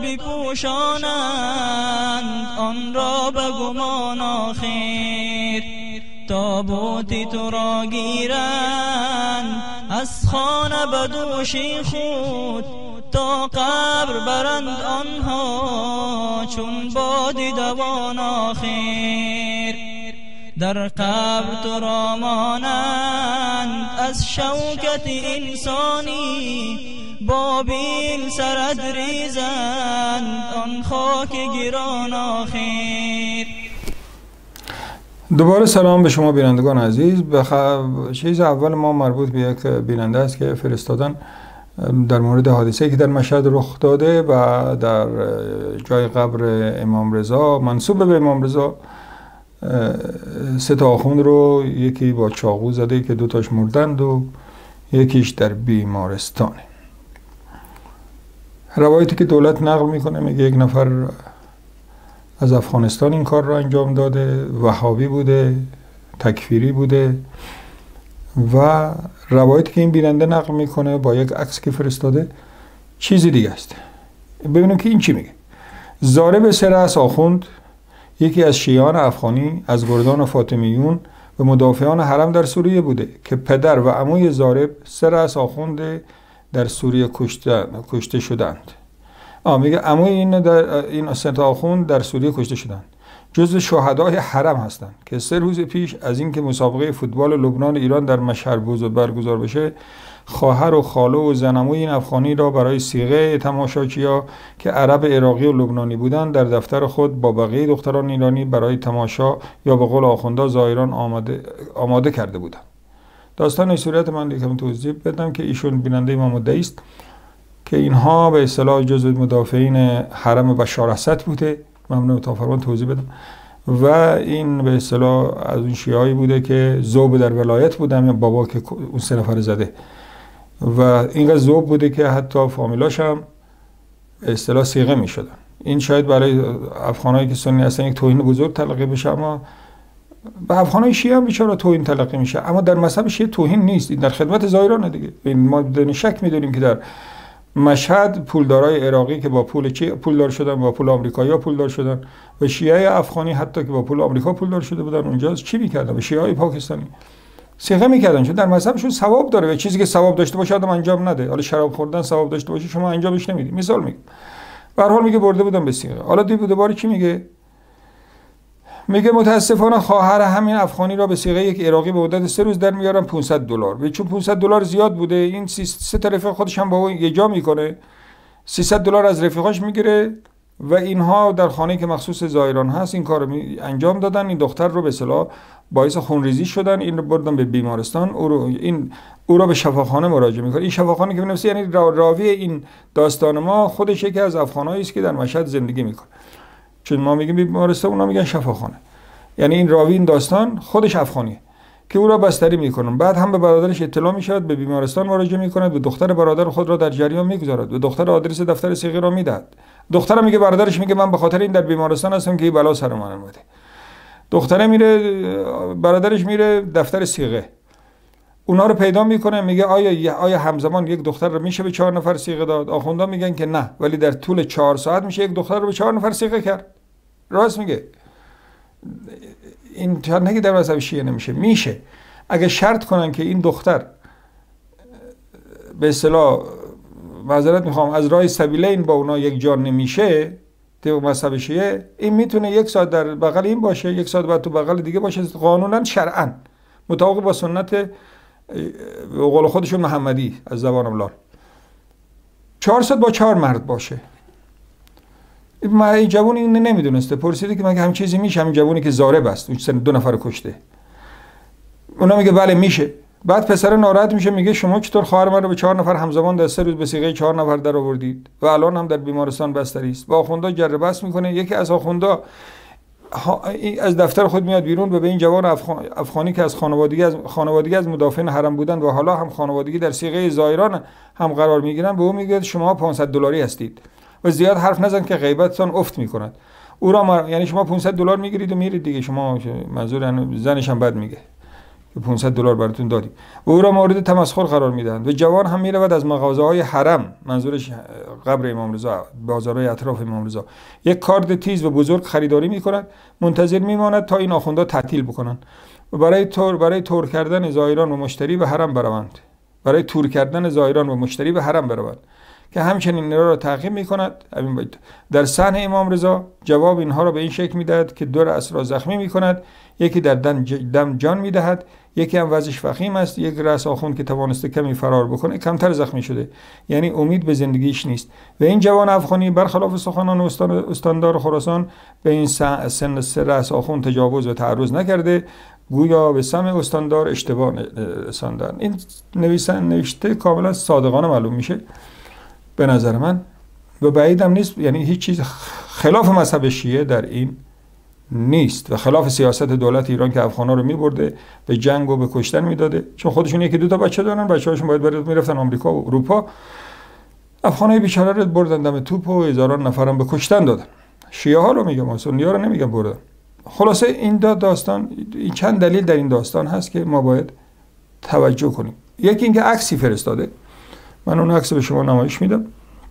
بپوشانند آن را به گمان آخیر. تابوتی تو را گیرند از خانه به دوشی خود، تا قبر برند آنها چون بادی دوان آخیر. در قبر تو را مانند از شوکت انسانی، بابیل سرد ریزند آن خاک گران آخیر. دوباره سلام به شما بینندگان عزیز. چیز اول ما مربوط به یک بیننده است که فرستادن در مورد حادثه‌ای که در مشهد رخ داده و در جای قبر امام رضا منسوب به امام رضا 3 تا آخوند رو یکی با چاقو زده که 2 تاش مردند و یکیش در بیمارستانه. روایتی که دولت نقل میکنه میگه یک نفر از افغانستان این کار را انجام داده، وهابی بوده، تکفیری بوده. و روایتی که این بیننده نقل میکنه با یک عکس که فرستاده چیزی دیگه است. ببینیم که این چی میگه. ضارب سرعس آخوند، یکی از شیعان افغانی از گردان فاطمیون و مدافعان حرم در سوریه بوده که پدر و عموی ضارب سرعس آخوند در سوریه کشته شدند. میگه عموی این سرعس آخوند در سوریه کشته شدند. جزو شهدای حرم هستند که 3 روز پیش از اینکه مسابقه فوتبال لبنان ایران در مشهد برگزار بشه، خواهر و خاله و زنموی این افغانی را برای صیغه تماشاچی‌ها که عرب عراقی و لبنانی بودند در دفتر خود با بقیه دختران ایرانی برای تماشا یا به قول آخوندا زائران آماده کرده بودند. داستان صورت من یکم توضیح بدم که ایشون بیننده امام مدعی است که اینها به اصطلاح جزو مدافعین حرم بشار اسد بوده. ممنون تا فرمان توضیح بدم. و این به اصطلاح از اون شیعایی بوده که ذوب در ولایت بودن، یا بابا که اون 3 نفر زده، و اینقدر ذوب بوده که حتی فامیلاش هم به اصطلاح صیغه می شدن. این شاید برای افغانایی که سنی هستن یک توهین بزرگ تلقی بشه، اما به افغانای شیعه هم بیچاره توهین تلقی میشه، اما در مذهب شیعه توهین نیست. این در خدمت زائران دیگه. ما بدون شک میدونیم که در مشهد پولدارای عراقی که با پول پولدار شدن، با پول آمریکایی‌ها پولدار شدن، و شیعه افغانی حتی که با پول آمریکا پولدار شده بودن اونجا چی می‌کردن؟ و شیعه پاکستانی صیغه می‌کردن، چون در مذهبشون ثواب داره و چیزی که ثواب داشته باشه آدم انجام نده. حالا شراب خوردن ثواب داشته باشه شما انجامش نمیدی. مثال میگم. به هر حال میگه برده بودن به صیغه. حالا دوباره چی میگه؟ میگه متاسفانه خواهر همین افغانی را به صیغه یک عراقی به مدت 3 روز در میارن $500. و چون $500 زیاد بوده، این 3 تا رفیق خودش هم با اون یه جا میکنه، $300 از رفیقاش میگیره و اینها در خانه که مخصوص زائران هست این کارو انجام دادن. این دختر رو به اصطلاح باعث خونریزی شدن، این رو بردن به بیمارستان، او را به شفاخانه مراجعه میکنه. این شفاخانه که بنفسه یعنی راوی این داستان ما خودش یکی از افغانایی است که در مشهد زندگی میکنه، چون ما میگیم بیمارستان اونا میگن شفاخانه. یعنی این راوی این داستان خودش افغانیه که او را بستری میکنن. بعد هم به برادرش اطلاع میشود، به بیمارستان مراجعه میکند، به دختر برادر خود را در جریان میگذارد، به دختر آدرس دفتر صیغه را میدهد. دختر میگه، برادرش میگه من به خاطر این در بیمارستان هستم که این بلا سر من اومده. دختره میره، برادرش میره دفتر صیغه، اونا رو پیدا میکنه، میگه آیا همزمان یک دختر رو میشه به 4 نفر صیغه داد؟ آخوندا میگن که نه، ولی در طول 4 ساعت میشه یک دختر رو به 4 نفر صیغه کرد. راست میگه. این چند نگه در مذهب شیعه نمیشه، میشه. اگه شرط کنن که این دختر به اصطلاح معذرت میخوام از راه سبیلین با اونا یک جان نمیشه، تو مذهب شیعه این میتونه 1 ساعت در بغل این باشه، 1 ساعت بعد تو بغل دیگه باشه، قانونا شرعا مطابق با سنت قول خودشون محمدی از زبان الله. 4 ساعت با 4 مرد باشه. این جوون این نمیدونسته، پرسیده که مگه هم چیزی میشه؟ همین جوونی که ضارب است اون 2 نفر کشته. اونا میگه بله میشه. بعد پسر ناراحت میشه، میگه شما چطور خواهر من رو به 4 نفر همزمان در 3 روز به صیغه 4 نفر در آوردید و الان هم در بیمارستان بستری است؟ با آخوندا جر بحث میکنه. یکی از آخوندا از دفتر خود میاد بیرون و به این جوان افغانی که از خانوادگی از مدافعین حرم بودن و حالا هم خانوادگی در صیغه زائران هم قرار میگیرن، به او میگه شما $500 هستید و زیاد حرف نزن که غیبتتان افت میکند. او را یعنی شما $500 میگیرید و میرید دیگه. شما منظور زنش هم بد میگه که $500 براتون دادیم و او را مورد تمسخر قرار میدن. و جوان هم میرود از مغازه‌های حرم، منظورش قبر امام رضا، بازارهای اطراف امام رضا، یک کارد تیز و بزرگ خریداری میکند، منتظر میماند تا این آخوندا تعطیل بکنن و برای تور کردن زائران و مشتری به حرم بروند، برای تور کردن زائران و مشتری به حرم بروند، که همچنین اینها را تعقیب میکند. در صحن امام رضا جواب اینها را به این شکل میدهد که 2 رأس را زخمی میکند، یکی در دم جان میدهد، یکی هم وضعش فخیم است، یک رأس آخوند که توانسته کمی فرار بکنه کمتر زخمی شده، یعنی امید به زندگیش نیست. و این جوان افغانی برخلاف سخنان استاندار خراسان به این سن 3 رأس آخوند تجاوز و تعرض نکرده، گویا به سمع استاندار اشتباه رساندن. این نوشته کاملا صادقانه معلوم میشه به نظر من و بعیدم نیست، یعنی هیچ چیز خلاف مذهب شیعه در این نیست و خلاف سیاست دولت ایران که افغانا رو میبرده به جنگ و به کشتن میداده، چون خودشون 1-2 تا بچه دارن، بچه‌هاشون باید میرفتن آمریکا و اروپا افغانای بیچاره رو بردن دم توپ و هزاران نفرم به کشتن دادن. شیعه ها رو میگم، سنی ها رو نمیگم بردن. خلاصه این داستان، این چند دلیل در این داستان هست که ما باید توجه کنیم. یکی اینکه عکسی فرستاده، من اون عکس به شما نمایش میدم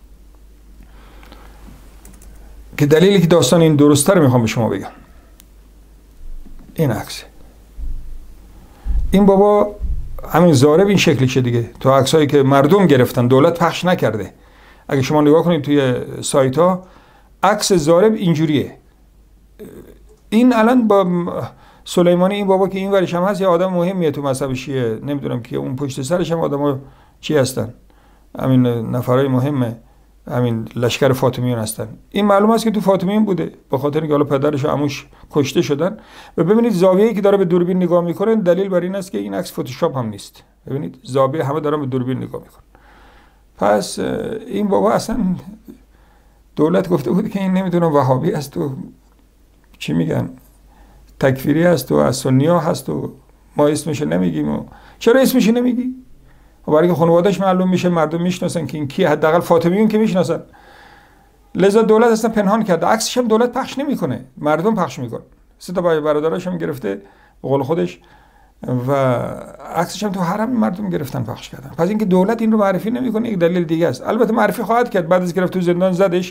که دلیلی که داستان این درسته رو میخوام به شما بگم. این عکس، این بابا همین زارب این شکلشه دیگه. تو عکسایی که مردم گرفتن دولت پخش نکرده، اگه شما نگاه کنید توی سایت ها عکس زارب اینجوریه. این الان با سلیمانی این بابا که این ورش هم هست یه آدم مهمیه تو مذهب شیعه، نمیدونم که اون پشت سرش هم آدم‌ها چی هستن، همین نفرای مهمه، همین لشکر فاطمیون هستن. این معلوم است که تو فاطمیون بوده، به خاطر اینکه حالا پدرش و عموش کشته شدن. و ببینید زاویه‌ای که داره به دوربین نگاه میکنه دلیل بر این است که این عکس فتوشاپ هم نیست. ببینید زاویه همه دارن به دوربین نگاه میکنن. پس این بابا اصلا دولت گفته بود که این نمیدونم وهابی است و چی میگن تکفیری است و از سنی‌ها هست و ما اسمش نمیگیم. و چرا اسمش نمیگی؟ برای اینکه خانواده‌اش معلوم میشه، مردم میشناسن که این کیه، حداقل فاطمیون که میشناسن. لذا دولت اصلا پنهان کرده، عکسش هم دولت پخش نمیکنه، مردم پخش میکنه. سه تا برادراش هم گرفته به قول خودش و عکسش هم تو حرم مردم گرفتن پخش کردن. پس اینکه دولت این رو معرفی نمیکنه یک دلیل دیگه است. البته معرفی خواهد کرد، بعد از گرفت تو زندان زدش،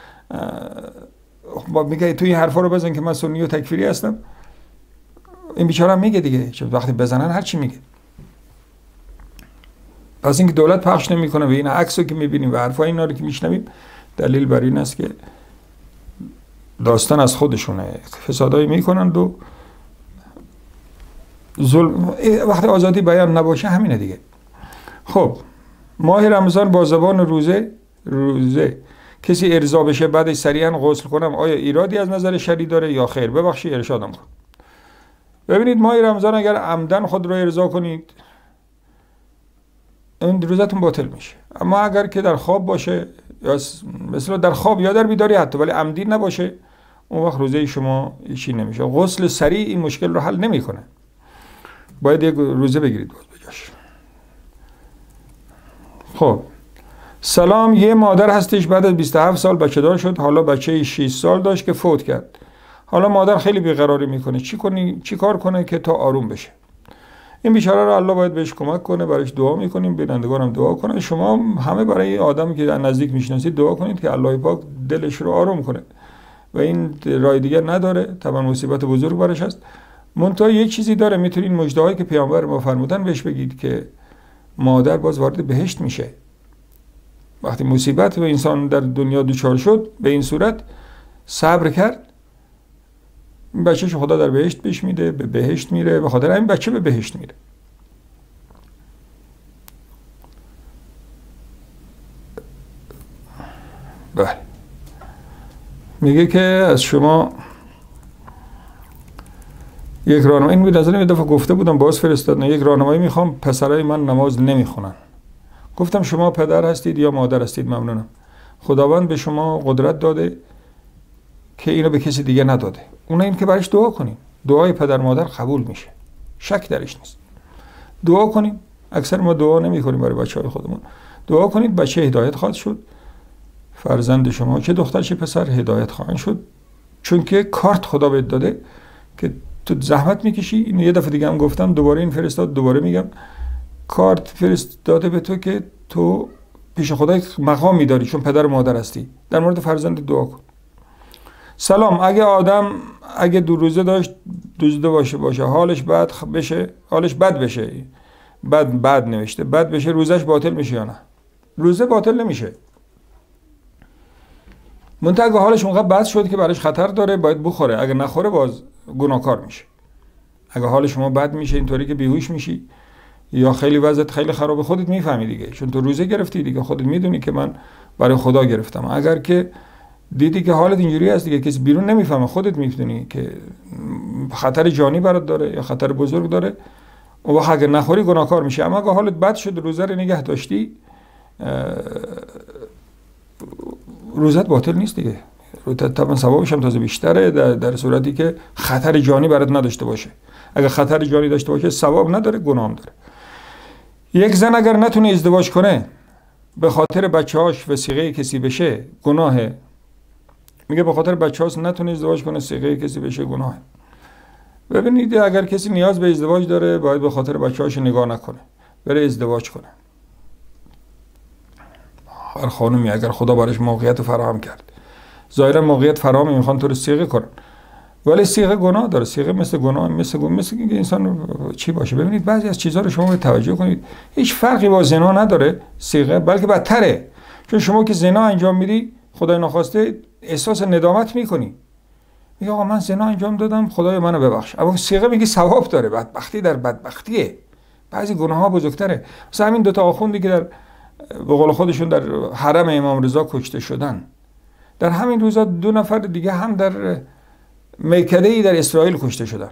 میگه تو این حرفا رو بزن که من سنی و تکفیری هستم. این بیچاره میگه دیگه، چون وقتی بزنن هر چی میگه. پس اینکه دولت پخش نمیکنه و این عکسو که میبینیم و حرفای اینا رو که میشنویم دلیل بر این است که داستان از خودشونه، فسادایی میکنند و ظلم. وقتی آزادی بیان نباشه همینه دیگه. خب ماه رمضان با زبان روزه کسی ارضا بشه بعدش سریعا غسل کنم، آیا ایرادی از نظر شرعی داره یا خیر؟ ببخشید ارشادم کن. ببینید ماه رمضان اگر عمدن خود رو ارضا کنید این روزتون باطل میشه. اما اگر که در خواب باشه یا مثلا در خواب یا در بیداری حتی ولی عمدی نباشه اون وقت روزه شما هیچی نمیشه. غسل سریع این مشکل رو حل نمیکنه، باید یک روزه بگیرید باز بجاش. خب سلام، یه مادر هستش بعد از 27 سال بچه دار شد، حالا بچه 6 سال داشت که فوت کرد. حالا مادر خیلی بیقراری میکنه، چی کار کنه که تا آروم بشه؟ این بیچاره رو الله باید بهش کمک کنه، براش دعا میکنیم، بینندگان هم دعا کنن. شما همه برای این آدمی که نزدیک میشناسید دعا کنید که الله پاک دلش رو آروم کنه و این راه دیگر نداره، طبعا مصیبت بزرگ براش هست. منتها یک چیزی داره، میتونین مژده‌هایی که پیامبر ما فرمودن بهش بگید که مادر باز وارد بهشت میشه. وقتی مصیبت و انسان در دنیا دچار شد به این صورت صبر کرد، بچه‌ش خدا در بهشت بهش میده، به بهشت میره، به خاطر همین بچه به بهشت میره. بله میگه که از شما یک راهنمایی، این نظرم یه دفعه گفته بودم باز فرستادن، یک راهنمایی میخوام، پسرای من نماز نمیخونن. گفتم شما پدر هستید یا مادر هستید؟ ممنونم. خداوند به شما قدرت داده که اینو به کسی دیگه نداده. اون این که برایش دعا کنیم، دعای پدر مادر قبول میشه، شک درش نیست. دعا کنیم، اکثر ما دعا نمی کنیم برای بچهای خودمون. دعا کنید بچه هدایت خواهد شد، فرزند شما چه دختر چه پسر هدایت خواهند شد، چون که کارت خدا بهت داده که تو زحمت میکشی. اینو یه دفعه دیگه هم گفتم، دوباره این فرستاد، دوباره میگم، کارت فرستاده به تو که تو پیش خدا مقامی داری چون پدر و مادر هستی. در مورد فرزند دعا کن. سلام، اگه 2 روزه داشت دزده باشه حالش بد بشه، بد نوشته، بد بشه، روزش باطل میشه یا نه؟ روزه باطل نمیشه، منتها اگه حالش اونقدر بد شد که براش خطر داره باید بخوره، اگه نخوره باز گناهکار میشه. اگه حال شما بد میشه اینطوری که بیهوش میشی یا خیلی وضعیت خیلی خرابه، خودت میفهمی دیگه، چون تو روزه گرفتی دیگه، خودت میدونی که من برای خدا گرفتم. اگر که دیدی که حالت اینجوری هست دیگه، کسی بیرون نمیفهمه، خودت میدونی که خطر جانی برات داره یا خطر بزرگ داره، اون وقت اگه نخوری گناهکار میشه. اما اگه حالت بد شد روزه رو نگه داشتی روزت باطل نیست دیگه، طبعا ثوابش هم تازه بیشتره در صورتی که خطر جانی برات نداشته باشه. اگه خطر جانی داشته باشه ثواب نداره، گناه هم داره. یک زن اگر نتونه ازدواج کنه به خاطر بچه‌هاش وثیقه کسی بشه گناهه. میگه به خاطر بچه‌هاش نتونه ازدواج کنه، وثیقه کسی بشه گناهه. ببینید اگر کسی نیاز به ازدواج داره باید به خاطر بچه‌هاش نگاه نکنه، بره ازدواج کنه. هر خانمی اگر خدا براش موقعیت فراهم کرد، ظاهرا موقعیت فراهم میخوان تو رو صیغه کنن، ولی صیغه گناه داره. صیغه مثل گناه، مثل اینکه انسان چی باشه. ببینید بعضی از چیزها رو شما توجه کنید، هیچ فرقی با زنا نداره صیغه، بلکه بدتره. چون شما که زنا انجام میدی خدای ناخواسته احساس ندامت میکنی، میگه آقا من زنا انجام دادم خدای منو ببخش. اما صیغه میگه ثواب داره. بدبختی در بدبختیه. بعضی گناه ها بزرگتره. مثلا همین دو تا آخوندی که در به قول خودشون در حرم امام رضا کشته شدن، در همین روزا 2 نفر دیگه هم در میکده‌ای در اسرائیل کشته شدن.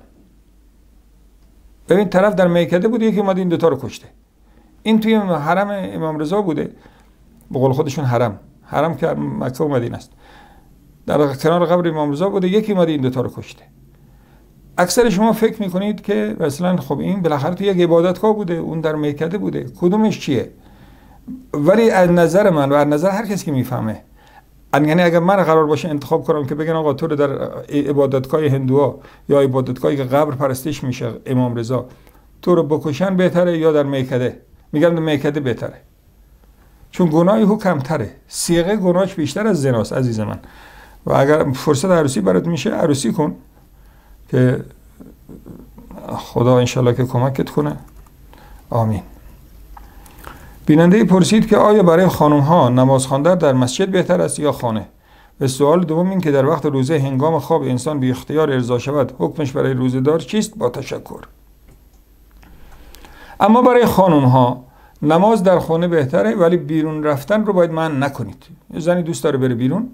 ببین طرف در میکده بوده، یکی اومده این دوتا رو کشته. این توی حرم امام رضا بوده، به قول خودشون حرم که مکه و مدینه است، در کنار قبر امام رضا بوده، یکی اومده این دوتا رو کشته. اکثر شما فکر میکنید که مثلا خب این بالاخره تو یک عبادتگاه بوده، اون در میکده بوده، کدومش چیه؟ ولی از نظر من و از نظر هر کسی که میفهمه، یعنی اگر من قرار باشه انتخاب کنم که بگن آقا تو رو در عبادتگاه هندوها یا عبادتگاهی که قبر پرستش میشه امام رضا تو رو بکشن بهتره یا در میکده، میگم در میکده بهتره. چون گناهی او کمتره، صیغه گناهش بیشتر از زناست عزیز من. و اگر فرصت عروسی برات میشه عروسی کن که خدا انشالله که کمکت کنه. آمین. بیننده پرسید که آیا برای خانم ها نماز خواندن در مسجد بهتر است یا خانه؟ و سوال دوم این که در وقت روزه هنگام خواب انسان بی اختیار ارضا شود حکمش برای روزه‌دار چیست؟ با تشکر. اما برای خانم ها نماز در خانه بهتره، ولی بیرون رفتن رو باید منع نکنید. یه زنی دوست داره بره بیرون،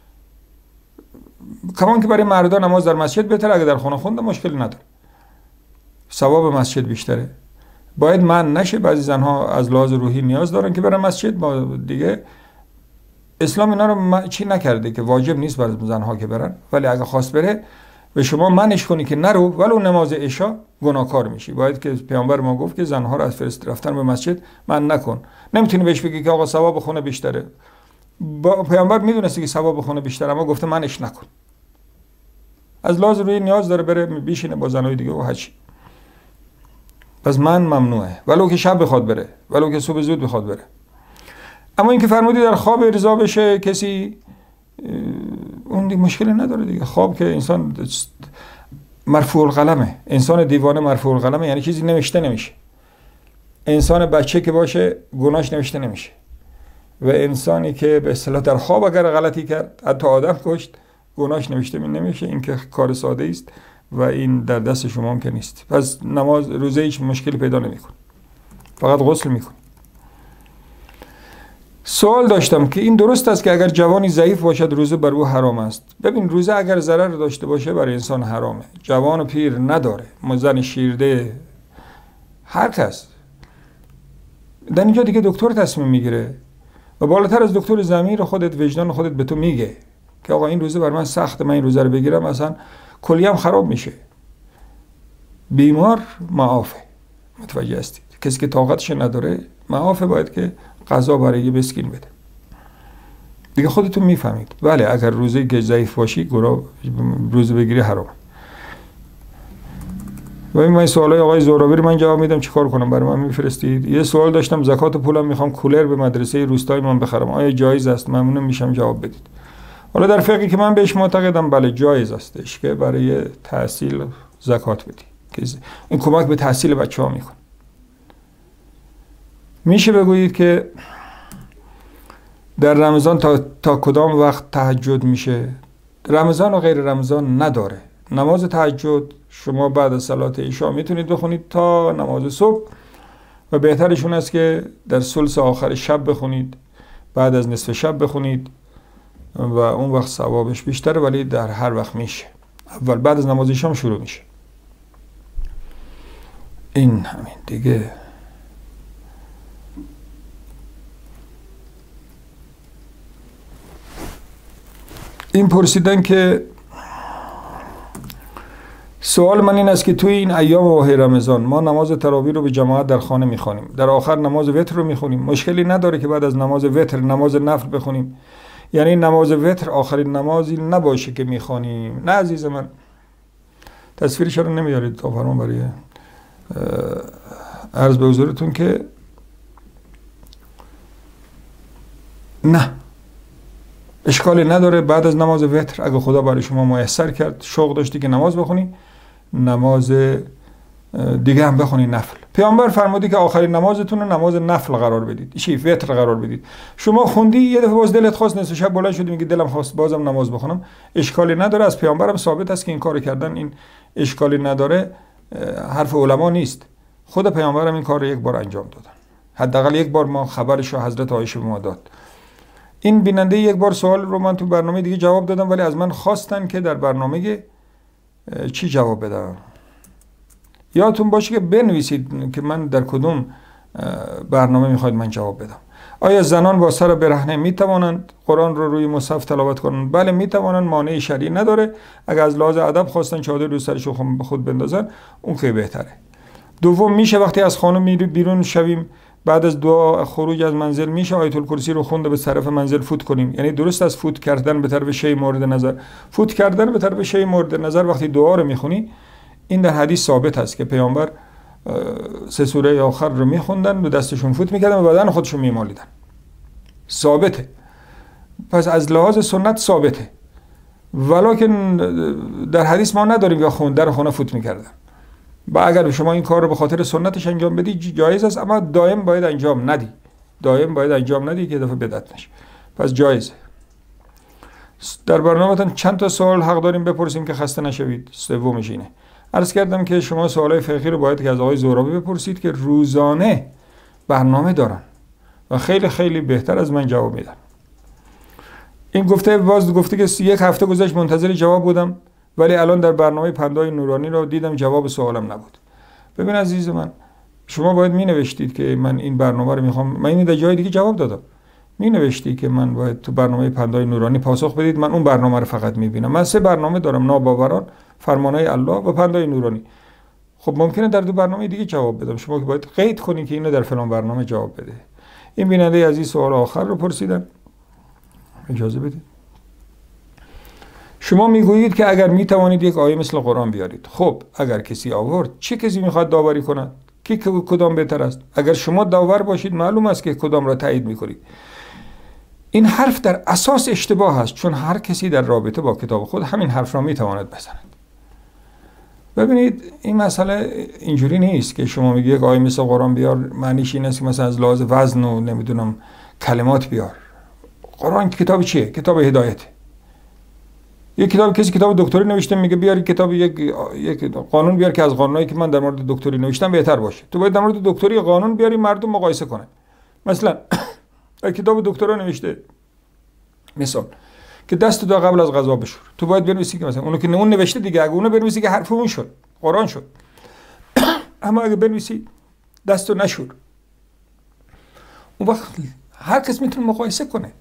کمان که برای مردا نماز در مسجد بهتره، اگه در خانه خونده مشکلی نداره، ثواب مسجد بیشتره. باید منع نشه. بعضی زنها از لحاظ روحی نیاز دارن که برن مسجد، ما دیگه اسلام اینا رو چی نکرده که واجب نیست برای زنها که برن، ولی اگه خواست بره به شما منعش کنی که نرو، ولو نماز عشا گناهکار میشی. باید که پیامبر ما گفت که زنها رو از فرست رفتن به مسجد منع نکن. نمیتونی بهش بگی که آقا ثواب خونه بیشتره. پیامبر میدونسته که ثواب خونه بیشتره، اما گفته منعش نکن. از لحاظ روحی نیاز داره بره بشینه با زنهای دیگه و هیچ. پس من ممنوعه، ولو که شب بخواد بره، ولو که صبح زود بخواد بره. اما اینکه فرمودی در خواب ارضا بشه کسی، اون مشکلی نداره دیگه. خواب که انسان مرفوع القلمه، انسان دیوانه مرفوع القلمه، یعنی چیزی نوشته نمیشه. انسان بچه که باشه گناهش نوشته نمیشه، و انسانی که به اصطلاح در خواب اگر غلطی کرد حتی آدم کشت گناهش نوشته نمیشه. این که کار ساده است و این در دست شما هم که نیست. پس نماز روزه هیچ مشکلی پیدا نمیکن، فقط غسل میکن. سوال داشتم که این درست است که اگر جوانی ضعیف باشد روزه بر او حرام است؟ ببین روزه اگر ضرر داشته باشه برای انسان حرامه. جوان و پیر نداره، زن شیرده، هر کس. در اینجا دیگه دکتر تصمیم میگیره و بالاتر از دکتر ضمیر خودت، وجدان خودت به تو میگه که آقا این روزه بر من سخته، من این روزه رو بگیرم اصلا کلیم خراب میشه. بیمار معافه، متوجه هستید؟ کسی که طاقتش نداره معافه، باید که غذا برای مسکین بده. دیگه خودتون میفهمید. بله اگر روزه که ضعیف باشی روزه بگیری حرام. و این سوالای آقای زوراوی رو من جواب میدم، چیکار کنم برای من میفرستید. یه سوال داشتم، زکات پولم میخوام کولر به مدرسه روستای من بخرم، آیا جایز است؟ ممنون میشم جواب بدید. حالا در فقهی که من بهش معتقدم بله جایز استش که برای تحصیل زکات بدی، که این کمک به تحصیل بچه‌ها میکنه. میشه بگویید که در رمضان تا کدام وقت تهجد میشه؟ رمضان و غیر رمضان نداره. نماز تهجد شما بعد از صلات عشا میتونید بخونید تا نماز صبح، و بهترشون است که در ثلث آخر شب بخونید، بعد از نصف شب بخونید و اون وقت ثوابش بیشتره، ولی در هر وقت میشه. اول بعد از نماز شام شروع میشه. این همین دیگه. این پرسیدن که سوال من این است که توی این ایام ماه رمضان ما نماز تراویح رو به جماعت در خانه میخوانیم، در آخر نماز وتر رو میخونیم. مشکلی نداره که بعد از نماز وتر نماز نفل بخونیم، یعنی نماز وتر آخرین نمازی نباشه که میخوانیم. نه عزیز من، تصویرش رو نمیارید تا فرمان برای عرض به حضورتون که نه، اشکالی نداره. بعد از نماز وتر اگه خدا برای شما میسر کرد، شوق داشتی که نماز بخونی، نماز دیگه هم بخونی، نفل. پیامبر فرمودی که آخرین نمازتون رو نماز نفل قرار بدید، وتر قرار بدید. شما خوندی یه دفعه باز دلت خواست، نصف شب بلند شدی میگی دلم خواست بازم نماز بخونم، اشکالی نداره. از پیامبرم ثابت است که این کارو کردن این اشکالی نداره، حرف علما نیست. خود پیامبرم این کار رو یک بار انجام دادن، حداقل یک بار ما خبرش رو حضرت عایشه به ما داد. این بیننده یک بار سوال رو من تو برنامه دیگه جواب دادم، ولی از من خواستن که در برنامه چی جواب بدم. یادتون باشه که بنویسید که من در کدوم برنامه میخواید من جواب بدم. آیا زنان با سر برهنه میتوانند قرآن رو روی مصحف تلاوت کنند؟ بله میتوانند، مانع شرعی نداره. اگر از لحاظ ادب خواستن چادر رو سرشون خود بندازن، اون خیلی بهتره. دوم، میشه وقتی از خانه بیرون شویم بعد از دعا خروج از منزل میشه آیت الکرسی رو خونده به طرف منزل فوت کنیم؟ یعنی درست از فوت کردن به طرف شی مورد نظر، فوت کردن به طرف شی مورد نظر وقتی دعا رو میخونی، این در حدیث ثابت است که پیامبر 3 سوره آخر رو میخوندن، به دستشون فوت میکردن و بدن خودشون میمالیدن. ثابته. پس از لحاظ سنت ثابته، ولکن در حدیث ما نداریم که خوندن خونه فوت میکردن. و اگر شما این کار رو به خاطر سنتش انجام بدی جایز است، اما دائم باید انجام ندی، دائم باید انجام ندی که دفعه بدعت نشه. پس جایزه. در برنامه‌تون چند تا سوال حق داریم بپرسیم که خسته نشوید. سومش اینه، عرض کردم که شما سوالای فقهی رو باید که از آقای زهرابی بپرسید که روزانه برنامه دارن و خیلی خیلی بهتر از من جواب میدن. این گفته که 1 هفته گذشت منتظر جواب بودم، ولی الان در برنامه پندای نورانی رو دیدم جواب سوالم نبود. ببین عزیز من، شما باید می نوشتید که من این برنامه رو میخوام، من این در جای دیگه جواب دادم. می نوشتی که من باید تو برنامه پندای نورانی پاسخ بدید، من اون برنامه رو فقط میبینم. من 3 برنامه دارم، ناباوران، فرمانهای الله و پندای نورانی. خب ممکنه در 2 برنامه دیگه جواب بدم، شما که باید قید کنید که اینو در فلان برنامه جواب بده. این بیننده عزیز سوال آخر رو پرسیدن، اجازه بدید. شما میگویید که اگر میتوانید یک آیه مثل قرآن بیارید. خب اگر کسی آورد، چه کسی میخواد داوری کنه که کدام بهتر است؟ اگر شما داور باشید معلوم است که کدام را تایید میکنید. این حرف در اساس اشتباه است، چون هر کسی در رابطه با کتاب خود همین حرف را میتواند بزند. ببینید این مسئله اینجوری نیست که شما میگی یک آیه مثل قرآن بیار، معنیش این است که مثلا از لحاظ وزن و نمیدونم کلمات بیار. قرآن کتاب چیه؟ کتاب هدایته. یک کتاب، کسی کتاب دکتری نوشته میگه بیاری کتاب یک قانون بیار که از قانونایی که من در مورد دکتری نوشتم بهتر باشه. تو باید در مورد دکتری قانون بیاری مردم مقایسه کنن. مثلا کتاب دکترا نوشته مثلا که دست دو قبل از غذا بشور، تو باید بنویسی که مثلا اونو که اون نوشته دیگه، اگه اونو بنویسی که حرف اون شد، قرآن شد. اما اگه بنویسی دستو نشور، اون وقت هر کس میتونه مقایسه کنه.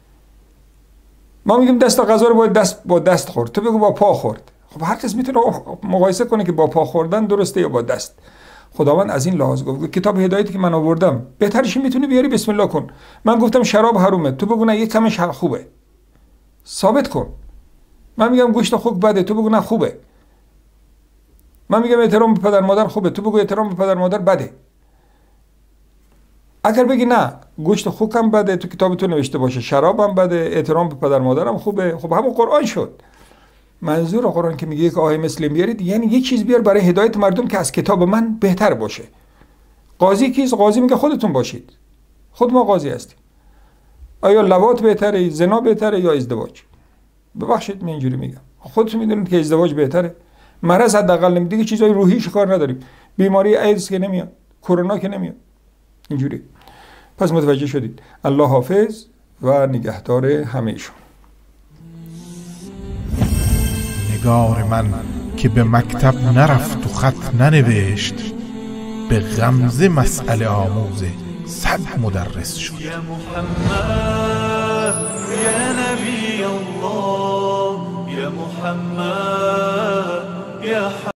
ما میگیم دست غذا رو باید با دست خورد، تو بگو با پا خورد. خب هر کس میتونه مقایسه کنه که با پا خوردن درسته یا با دست. خداوند از این لحاظ گفت کتاب هدایتی که من آوردم بهترش میتونی بیاری بسم الله کن. من گفتم شراب حرومه، تو بگو نه یک کمش خوبه، ثابت کن. من میگم گوشت خوک بده، تو بگو نه خوبه. من میگم احترام به پدر مادر خوبه، تو بگو احترام به پدر مادر بده. اگر بگی نه گوشت خوک هم بده، تو کتاب تو نوشته باشه شراب هم بده، احترام به پدر مادر هم خوبه، خب همون قرآن شد. منظور قرآن که میگه یک آیه مثل بیارید، یعنی یک چیز بیار برای هدایت مردم که از کتاب من بهتر باشه. قاضی کیست؟ قاضی میگه خودتون باشید، خود ما قاضی هستیم. آیا لواط بهتره، زنا بهتره یا ازدواج؟ ببخشید من اینجوری میگم، خودتون میدونید که ازدواج بهتره. مرض حداقل دیگه چیزای روحی کار نداریم، بیماری ایدز که نمیاد، کرونا که نمیاد، اینجوری. پس متوجه شدید. الله حافظ و نگهدار همه ایشون. نگار من که به مکتب نرفت و خط ننوشت، به غمزه مسئله آموز 100 مدرس شد. یا محمد یا نبی الله، یا محمد يا